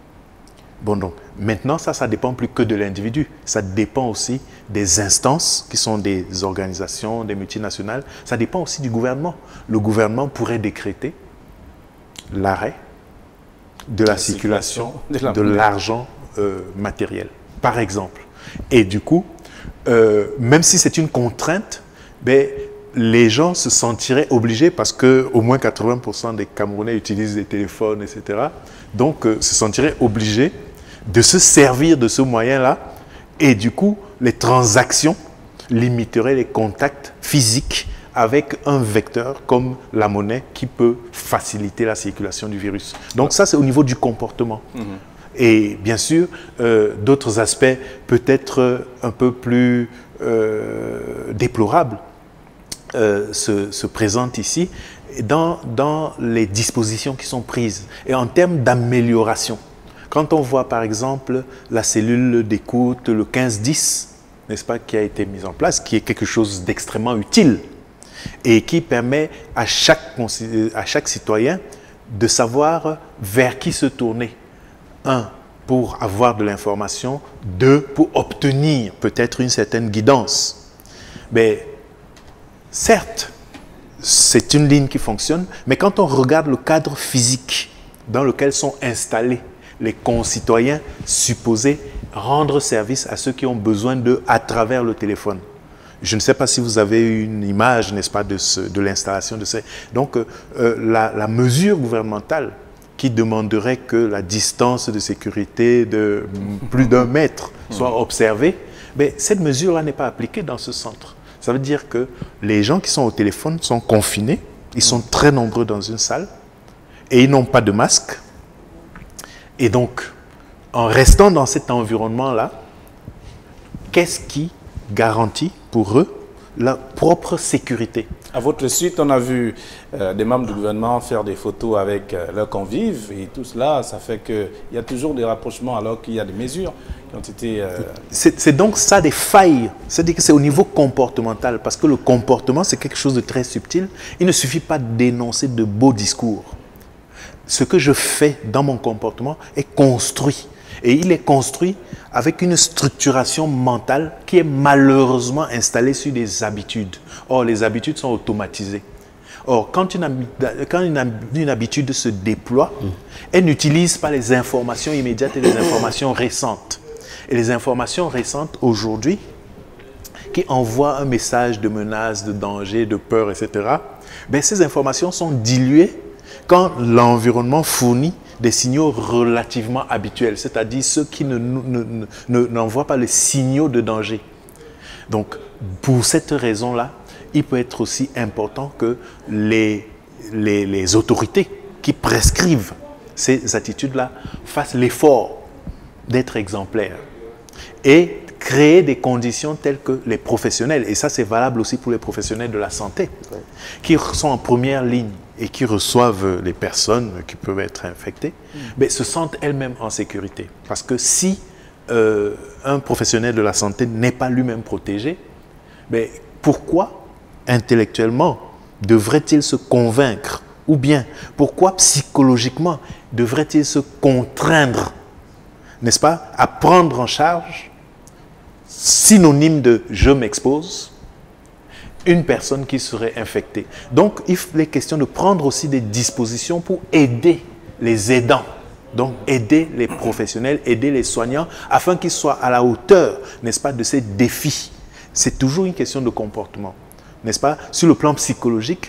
Bon, donc, maintenant, ça, ça ne dépend plus que de l'individu. Ça dépend aussi des instances qui sont des organisations, des multinationales. Ça dépend aussi du gouvernement. Le gouvernement pourrait décréter l'arrêt de la, la circulation de l'argent euh, matériel, par exemple. Et du coup, euh, même si c'est une contrainte, ben, les gens se sentiraient obligés, parce qu'au moins quatre-vingts pour cent des Camerounais utilisent des téléphones, et cetera. Donc, euh, se sentiraient obligés de se servir de ce moyen-là Et du coup, les transactions limiteraient les contacts physiques avec un vecteur comme la monnaie qui peut faciliter la circulation du virus. Donc ça, c'est au niveau du comportement. Mmh. Et bien sûr, euh, d'autres aspects peut-être un peu plus euh, déplorables euh, se, se présentent ici dans, dans les dispositions qui sont prises. Et en termes d'amélioration, quand on voit par exemple la cellule d'écoute, le quinze dix, n'est-ce pas, qui a été mise en place, qui est quelque chose d'extrêmement utile et qui permet à chaque, à chaque citoyen de savoir vers qui se tourner. Un, pour avoir de l'information. Deux, pour obtenir peut-être une certaine guidance. Mais certes, c'est une ligne qui fonctionne, mais quand on regarde le cadre physique dans lequel sont installés les concitoyens supposés rendre service à ceux qui ont besoin d'eux à travers le téléphone. Je ne sais pas si vous avez une image, n'est-ce pas, de, ce, de l'installation de ces... Donc, euh, la, la mesure gouvernementale qui demanderait que la distance de sécurité de plus d'un mètre soit observée, mais cette mesure-là n'est pas appliquée dans ce centre. Ça veut dire que les gens qui sont au téléphone sont confinés, ils sont très nombreux dans une salle, et ils n'ont pas de masque. Et donc, en restant dans cet environnement-là, qu'est-ce qui garantit pour eux la propre sécurité? À votre suite, on a vu euh, des membres du gouvernement faire des photos avec euh, leurs convives et tout cela, ça fait qu'il y a toujours des rapprochements alors qu'il y a des mesures qui ont été... Euh... C'est donc ça des failles, c'est-à-dire que c'est au niveau comportemental, parce que le comportement c'est quelque chose de très subtil. Il ne suffit pas d'énoncer de beaux discours. Ce que je fais dans mon comportement est construit. Et il est construit avec une structuration mentale qui est malheureusement installée sur des habitudes. Or, les habitudes sont automatisées. Or, quand une, quand une, une habitude se déploie, mmh. elle n'utilise pas les informations immédiates et les informations récentes. Et les informations récentes aujourd'hui, qui envoient un message de menace, de danger, de peur, et cetera, ben, ces informations sont diluées quand l'environnement fournit des signaux relativement habituels, c'est-à-dire ceux qui ne, ne, ne, n'envoient pas les signaux de danger. Donc, pour cette raison-là, il peut être aussi important que les, les, les autorités qui prescrivent ces attitudes-là fassent l'effort d'être exemplaires et créer des conditions telles que les professionnels, et ça c'est valable aussi pour les professionnels de la santé, qui sont en première ligne et qui reçoivent les personnes qui peuvent être infectées, mmh. mais se sentent elles-mêmes en sécurité. Parce que si euh, un professionnel de la santé n'est pas lui-même protégé, mais pourquoi intellectuellement devrait-il se convaincre? Ou bien pourquoi psychologiquement devrait-il se contraindre, n'est-ce pas, à prendre en charge, synonyme de « je m'expose », une personne qui serait infectée. Donc, il est question de prendre aussi des dispositions pour aider les aidants. Donc, aider les professionnels, aider les soignants, afin qu'ils soient à la hauteur, n'est-ce pas, de ces défis. C'est toujours une question de comportement, n'est-ce pas? Sur le plan psychologique,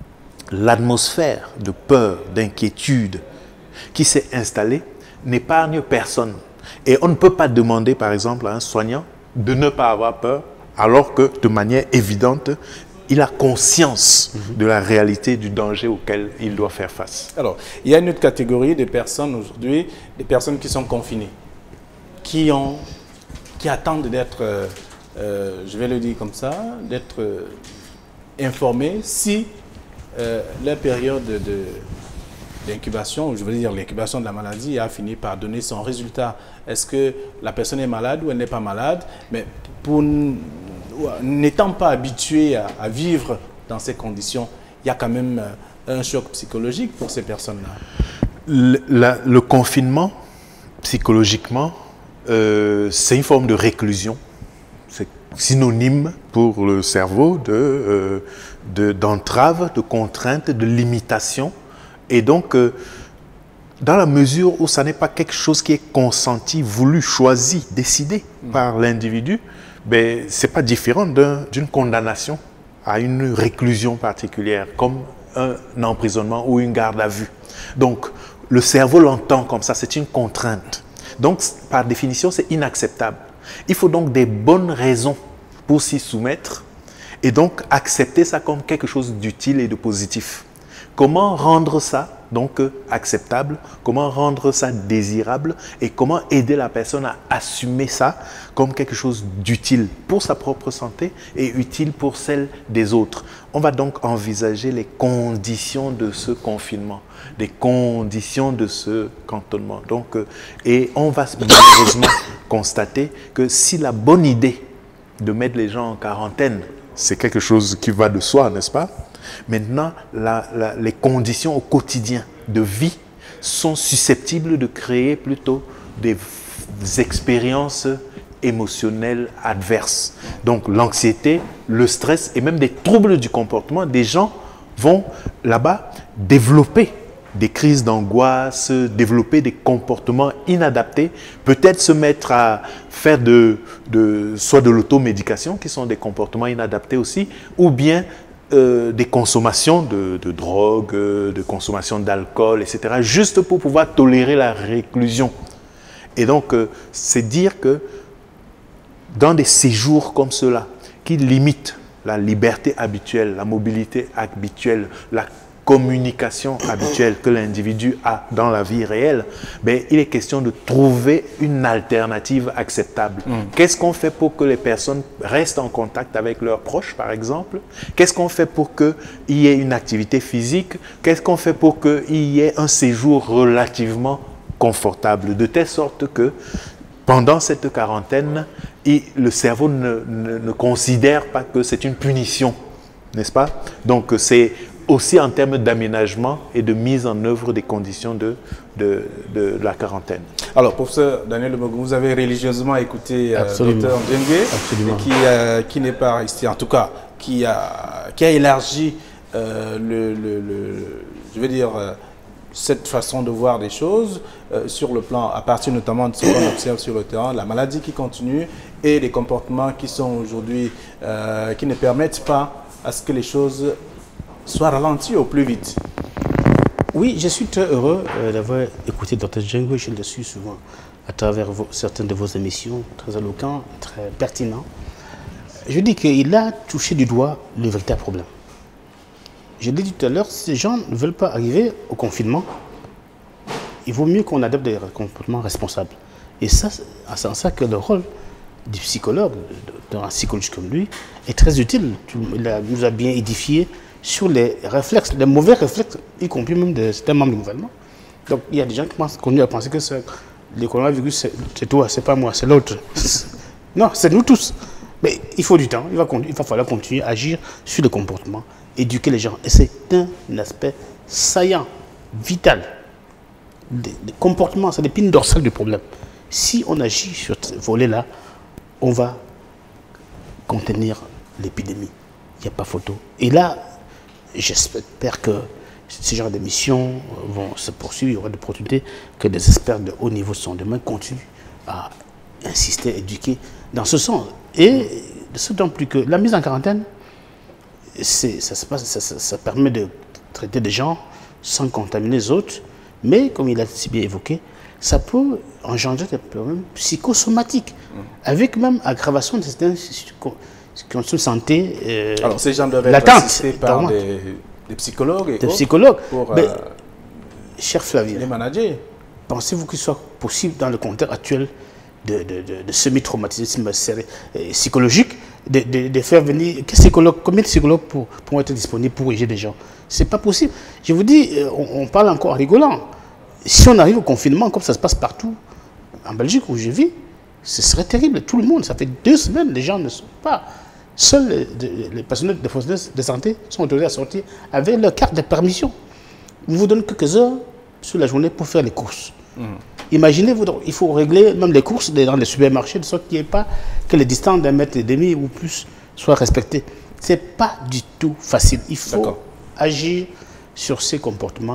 l'atmosphère de peur, d'inquiétude qui s'est installée n'épargne personne. Et on ne peut pas demander, par exemple, à un soignant de ne pas avoir peur, alors que, de manière évidente, il a conscience de la réalité du danger auquel il doit faire face. Alors, il y a une autre catégorie de personnes aujourd'hui, des personnes qui sont confinées, qui, ont, qui attendent d'être, euh, euh, je vais le dire comme ça, d'être euh, informées si euh, leur période de, de, d'incubation, je veux dire l'incubation de la maladie, a fini par donner son résultat. Est-ce que la personne est malade ou elle n'est pas malade? Mais pour n'étant pas habitué à, à vivre dans ces conditions, il y a quand même un choc psychologique pour ces personnes-là. Le, la, le confinement, psychologiquement, euh, c'est une forme de réclusion. C'est synonyme pour le cerveau de, euh, de, d'entrave, de contrainte, de limitation. Et donc, euh, dans la mesure où ça n'est pas quelque chose qui est consenti, voulu, choisi, décidé mmh. par l'individu, ben, ce n'est pas différent d'un, d'une condamnation à une réclusion particulière, comme un emprisonnement ou une garde à vue. Donc, le cerveau l'entend comme ça, c'est une contrainte. Donc, par définition, c'est inacceptable. Il faut donc des bonnes raisons pour s'y soumettre et donc accepter ça comme quelque chose d'utile et de positif. Comment rendre ça donc acceptable, comment rendre ça désirable et comment aider la personne à assumer ça comme quelque chose d'utile pour sa propre santé et utile pour celle des autres. On va donc envisager les conditions de ce confinement, les conditions de ce cantonnement. Donc, et on va malheureusement constater que si la bonne idée de mettre les gens en quarantaine, c'est quelque chose qui va de soi, n'est-ce pas? Maintenant, la, la, les conditions au quotidien de vie sont susceptibles de créer plutôt des, des expériences émotionnelles adverses. Donc l'anxiété, le stress et même des troubles du comportement, des gens vont là-bas développer des crises d'angoisse, développer des comportements inadaptés, peut-être se mettre à faire de, de, soit de l'automédication, qui sont des comportements inadaptés aussi, ou bien Euh, des consommations de, de drogue, euh, de consommation d'alcool, et cetera, juste pour pouvoir tolérer la réclusion. Et donc, euh, c'est dire que dans des séjours comme ceux-là, qui limitent la liberté habituelle, la mobilité habituelle, la communication habituelle que l'individu a dans la vie réelle, ben, il est question de trouver une alternative acceptable. Mm. Qu'est-ce qu'on fait pour que les personnes restent en contact avec leurs proches, par exemple? Qu'est-ce qu'on fait pour qu'il y ait une activité physique? Qu'est-ce qu'on fait pour qu'il y ait un séjour relativement confortable, de telle sorte que pendant cette quarantaine, il, le cerveau ne, ne, ne considère pas que c'est une punition, n'est-ce pas? Donc c'est aussi en termes d'aménagement et de mise en œuvre des conditions de, de, de, de la quarantaine. Alors, professeur Daniel Lebogou, vous avez religieusement écouté euh, docteur Ndiengue, qui, euh, qui n'est pas ici, en tout cas, qui a, qui a élargi euh, le, le, le, je veux dire, euh, cette façon de voir des choses euh, sur le plan, à partir notamment de ce qu'on observe sur le terrain, la maladie qui continue et les comportements qui sont aujourd'hui, euh, qui ne permettent pas à ce que les choses soit ralenti au plus vite. Oui, je suis très heureux euh, d'avoir écouté docteur Ndiengue. Je le suis souvent à travers vos, certaines de vos émissions, très éloquent, très pertinent. Je dis qu'il a touché du doigt le véritable problème. Je l'ai dit tout à l'heure, ces gens ne veulent pas arriver au confinement. Il vaut mieux qu'on adopte des comportements responsables. Et ça, c'est en ça que le rôle du psychologue, d'un psychologue comme lui, est très utile. Il a, nous a bien édifié sur les réflexes, les mauvais réflexes, y compris même de certains membres du gouvernement. Donc il y a des gens qui pensent, continuent à penser que le coronavirus, c'est toi, c'est pas moi, c'est l'autre. Non, c'est nous tous. Mais il faut du temps, il va, il va falloir continuer à agir sur le comportement, éduquer les gens. Et c'est un aspect saillant, vital. Les comportements, c'est l'épine dorsale du problème. Si on agit sur ce volet-là, on va contenir l'épidémie. Il n'y a pas photo. Et là, j'espère que ce genre d'émissions vont se poursuivre. Il y aura des opportunités que des experts de haut niveau sont demain continuent à insister, éduquer dans ce sens. Et d'autant plus que la mise en quarantaine, ça, se passe, ça, ça, ça permet de traiter des gens sans contaminer les autres. Mais, comme il a si bien évoqué, ça peut engendrer des problèmes psychosomatiques, mmh. avec même aggravation de certaines conditions de santé. Euh, Alors, ces gens doivent être assistés par des, des psychologues et des psychologues. Pour, mais, euh, cher Flavien, les managers. Pensez-vous qu'il soit possible, dans le contexte actuel de, de, de, de semi-traumatisme psychologique, de, de, de faire venir psychologues, combien de psychologues pour, pour être disponibles pour aider des gens? C'est pas possible. Je vous dis, on, on parle encore en rigolant. Si on arrive au confinement, comme ça se passe partout, en Belgique où je vis, ce serait terrible. Tout le monde, ça fait deux semaines, les gens ne sont pas. Seuls les, les personnels de forces de santé sont autorisés à sortir avec leur carte de permission. On vous donne quelques heures sur la journée pour faire les courses. Mmh. Imaginez-vous, il faut régler même les courses dans les supermarchés, de sorte qu'il n'y ait pas que les distances d'un mètre et demi ou plus soient respectées. Ce n'est pas du tout facile. Il faut agir sur ces comportements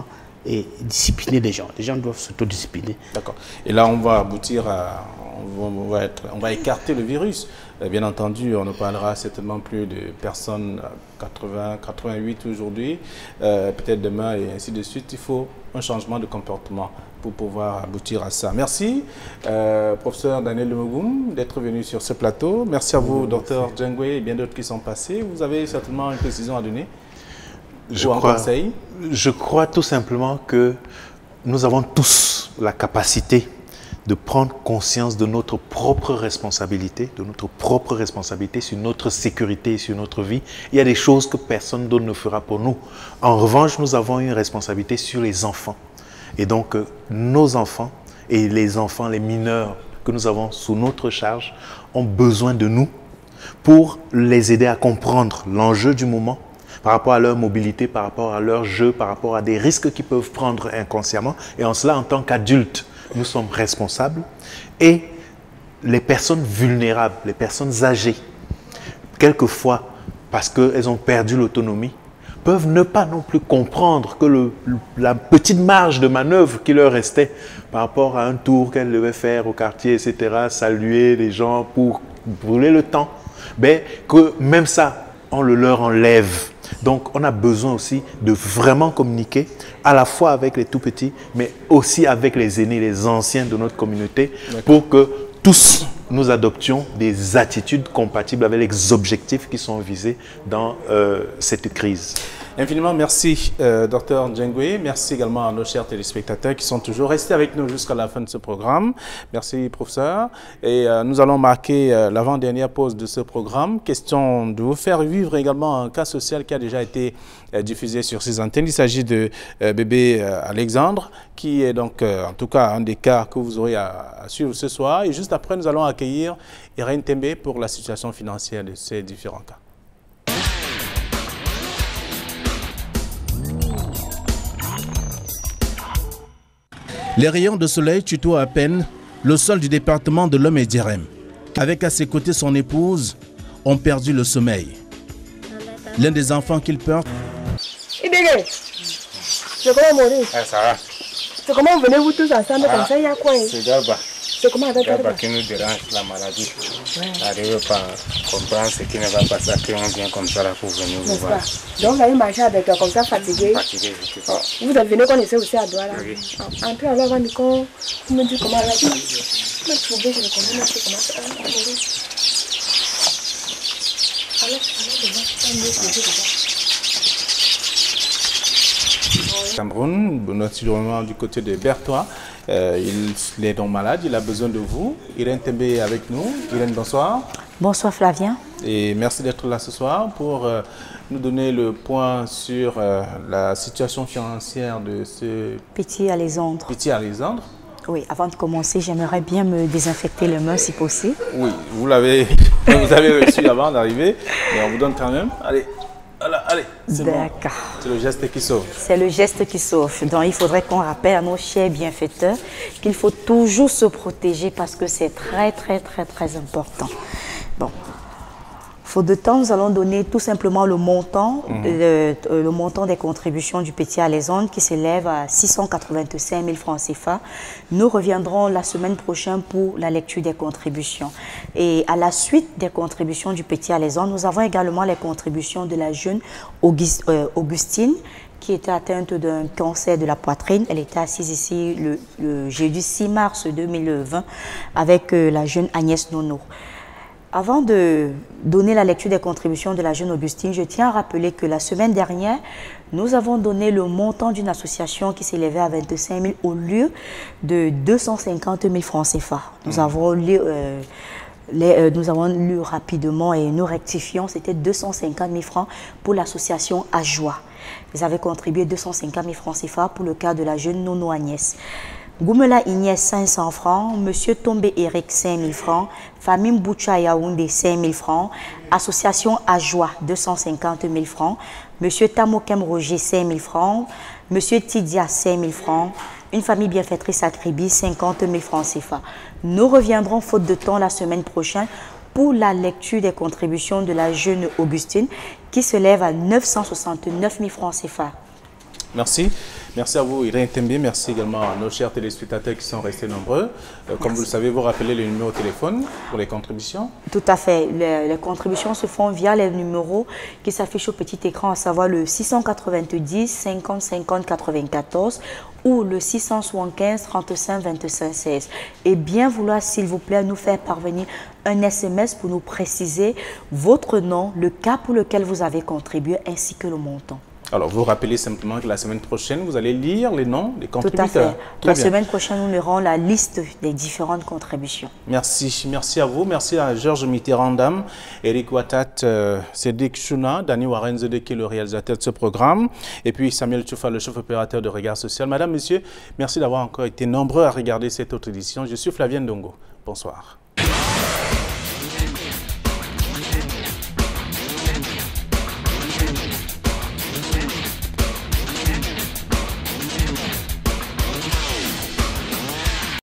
et discipliner les gens. Les gens doivent s'autodiscipliner. D'accord. Et là, on va aboutir à... On va, être, on va écarter le virus. Bien entendu, on ne parlera certainement plus de personnes quatre-vingts, quatre-vingt-huit aujourd'hui, euh, peut-être demain et ainsi de suite. Il faut un changement de comportement pour pouvoir aboutir à ça. Merci, euh, professeur Daniel Lemogoum, d'être venu sur ce plateau. Merci à vous, docteur Djengwe et bien d'autres qui sont passés. Vous avez certainement une précision à donner je ou un crois, conseil? Je crois tout simplement que nous avons tous la capacité de prendre conscience de notre propre responsabilité, de notre propre responsabilité sur notre sécurité et sur notre vie. Il y a des choses que personne d'autre ne fera pour nous. En revanche, nous avons une responsabilité sur les enfants. Et donc, euh, nos enfants et les enfants, les mineurs que nous avons sous notre charge ont besoin de nous pour les aider à comprendre l'enjeu du moment par rapport à leur mobilité, par rapport à leur jeu, par rapport à des risques qu'ils peuvent prendre inconsciemment. Et en cela, en tant qu'adultes, nous sommes responsables. Et les personnes vulnérables, les personnes âgées, quelquefois, parce qu'elles ont perdu l'autonomie, peuvent ne pas non plus comprendre que le, la petite marge de manœuvre qui leur restait par rapport à un tour qu'elles devaient faire au quartier, et cetera, saluer les gens pour brûler le temps, ben, que même ça, on le leur enlève. Donc, on a besoin aussi de vraiment communiquer à la fois avec les tout-petits, mais aussi avec les aînés, les anciens de notre communauté, pour que tous nous adoptions des attitudes compatibles avec les objectifs qui sont visés dans euh, cette crise. Infiniment merci, euh, docteur Djengwe. Merci également à nos chers téléspectateurs qui sont toujours restés avec nous jusqu'à la fin de ce programme. Merci, professeur. Et euh, nous allons marquer euh, l'avant-dernière pause de ce programme. Question de vous faire vivre également un cas social qui a déjà été euh, diffusé sur ces antennes. Il s'agit de euh, bébé euh, Alexandre, qui est donc, euh, en tout cas, un des cas que vous aurez à, à suivre ce soir. Et juste après, nous allons accueillir Irène Tembe pour la situation financière de ces différents cas. Les rayons de soleil tutoient à peine le sol du département de l'Homme et Djerem. Avec à ses côtés son épouse, ont perdu le sommeil. L'un des enfants qu'il porte... Idégué, c'est comment mourir? Ah, ça va. C'est comment venez-vous tous ensemble comme ça? Il y a quoi? C'est Garba. C'est comment avec Garba qui nous dérange la maladie. Ouais. N'arrive pas à comprendre ce qui ne va pas ça, qu'on vient comme ça là pour venir vous voir. Donc vous avez marché avec comme ça fatigué. Fatigué, je sais pas. Vous êtes venu qu'on essaie aussi à Douala. Oui. Entrez alors, on dit qu'on me dit comment elle a dit. Je me trouve, je ne connais pas comment ça va mourir. Alors, Cameroun, naturellement du côté de Bertois, euh, il est donc malade, il a besoin de vous. Irène Tembe est avec nous. Irène, bonsoir. Bonsoir Flavien. Et merci d'être là ce soir pour euh, nous donner le point sur euh, la situation financière de ce petit Alexandre. Petit Alexandre. Oui, avant de commencer, j'aimerais bien me désinfecter les mains si possible. Oui, vous l'avez vous avez reçu avant d'arriver, mais on vous donne quand même. Allez. Voilà, allez, c'est bon. C'est le geste qui sauve. C'est le geste qui sauve. Donc, il faudrait qu'on rappelle à nos chers bienfaiteurs qu'il faut toujours se protéger parce que c'est très, très, très, très important. Bon. Faute de temps, nous allons donner tout simplement le montant, mmh. le, le montant des contributions du Petit Alexandre qui s'élève à six cent quatre-vingt-cinq mille francs C F A. Nous reviendrons la semaine prochaine pour la lecture des contributions. Et à la suite des contributions du Petit Alexandre, nous avons également les contributions de la jeune Auguste, euh, Augustine qui était atteinte d'un cancer de la poitrine. Elle était assise ici le, le jeudi six mars deux mille vingt avec euh, la jeune Agnès Nono. Avant de donner la lecture des contributions de la jeune Augustine, je tiens à rappeler que la semaine dernière, nous avons donné le montant d'une association qui s'élevait à vingt-cinq mille au lieu de deux cent cinquante mille francs C F A. Nous, mmh. avons, lu, euh, les, euh, nous avons lu rapidement et nous rectifions, c'était deux cent cinquante mille francs pour l'association Ajoie. Vous avez contribué deux cent cinquante mille francs C F A pour le cas de la jeune Nono Agnès. Goumela Ignès, cinq cents francs. Monsieur Tombe Eric, cinq mille francs. Famille Mboucha Yaoundé, cinq mille francs. Association Ajoie, deux cent cinquante mille francs. Monsieur Tamokem Roger, cinq mille francs. Monsieur Tidia, cinq mille francs. Une famille bienfaitrice à Kribi, cinquante mille francs C F A. Nous reviendrons faute de temps la semaine prochaine pour la lecture des contributions de la jeune Augustine qui se lève à neuf cent soixante-neuf mille francs C F A. Merci. Merci à vous, Irène Tembe. Merci également à nos chers téléspectateurs qui sont restés nombreux. Euh, comme vous le savez, vous rappelez le numéro de téléphone pour les contributions. Tout à fait. Les, les contributions se font via les numéros qui s'affichent au petit écran, à savoir le six cent quatre-vingt-dix cinquante cinquante quatre-vingt-quatorze ou le six cent soixante-quinze trente-cinq vingt-cinq seize. Et bien vouloir, s'il vous plaît, nous faire parvenir un S M S pour nous préciser votre nom, le cas pour lequel vous avez contribué ainsi que le montant. Alors, vous rappelez simplement que la semaine prochaine, vous allez lire les noms des contributeurs. Tout à fait. Très la bien. semaine prochaine, nous lirons la liste des différentes contributions. Merci. Merci à vous. Merci à Georges Mitterrandam, Eric Watat, euh, Cédric Chouna, Dani Warenzede, qui est le réalisateur de ce programme, et puis Samuel Tchoufa, le chef opérateur de Regard Social. Madame, Monsieur, merci d'avoir encore été nombreux à regarder cette autre édition. Je suis Flavien Dongo. Bonsoir.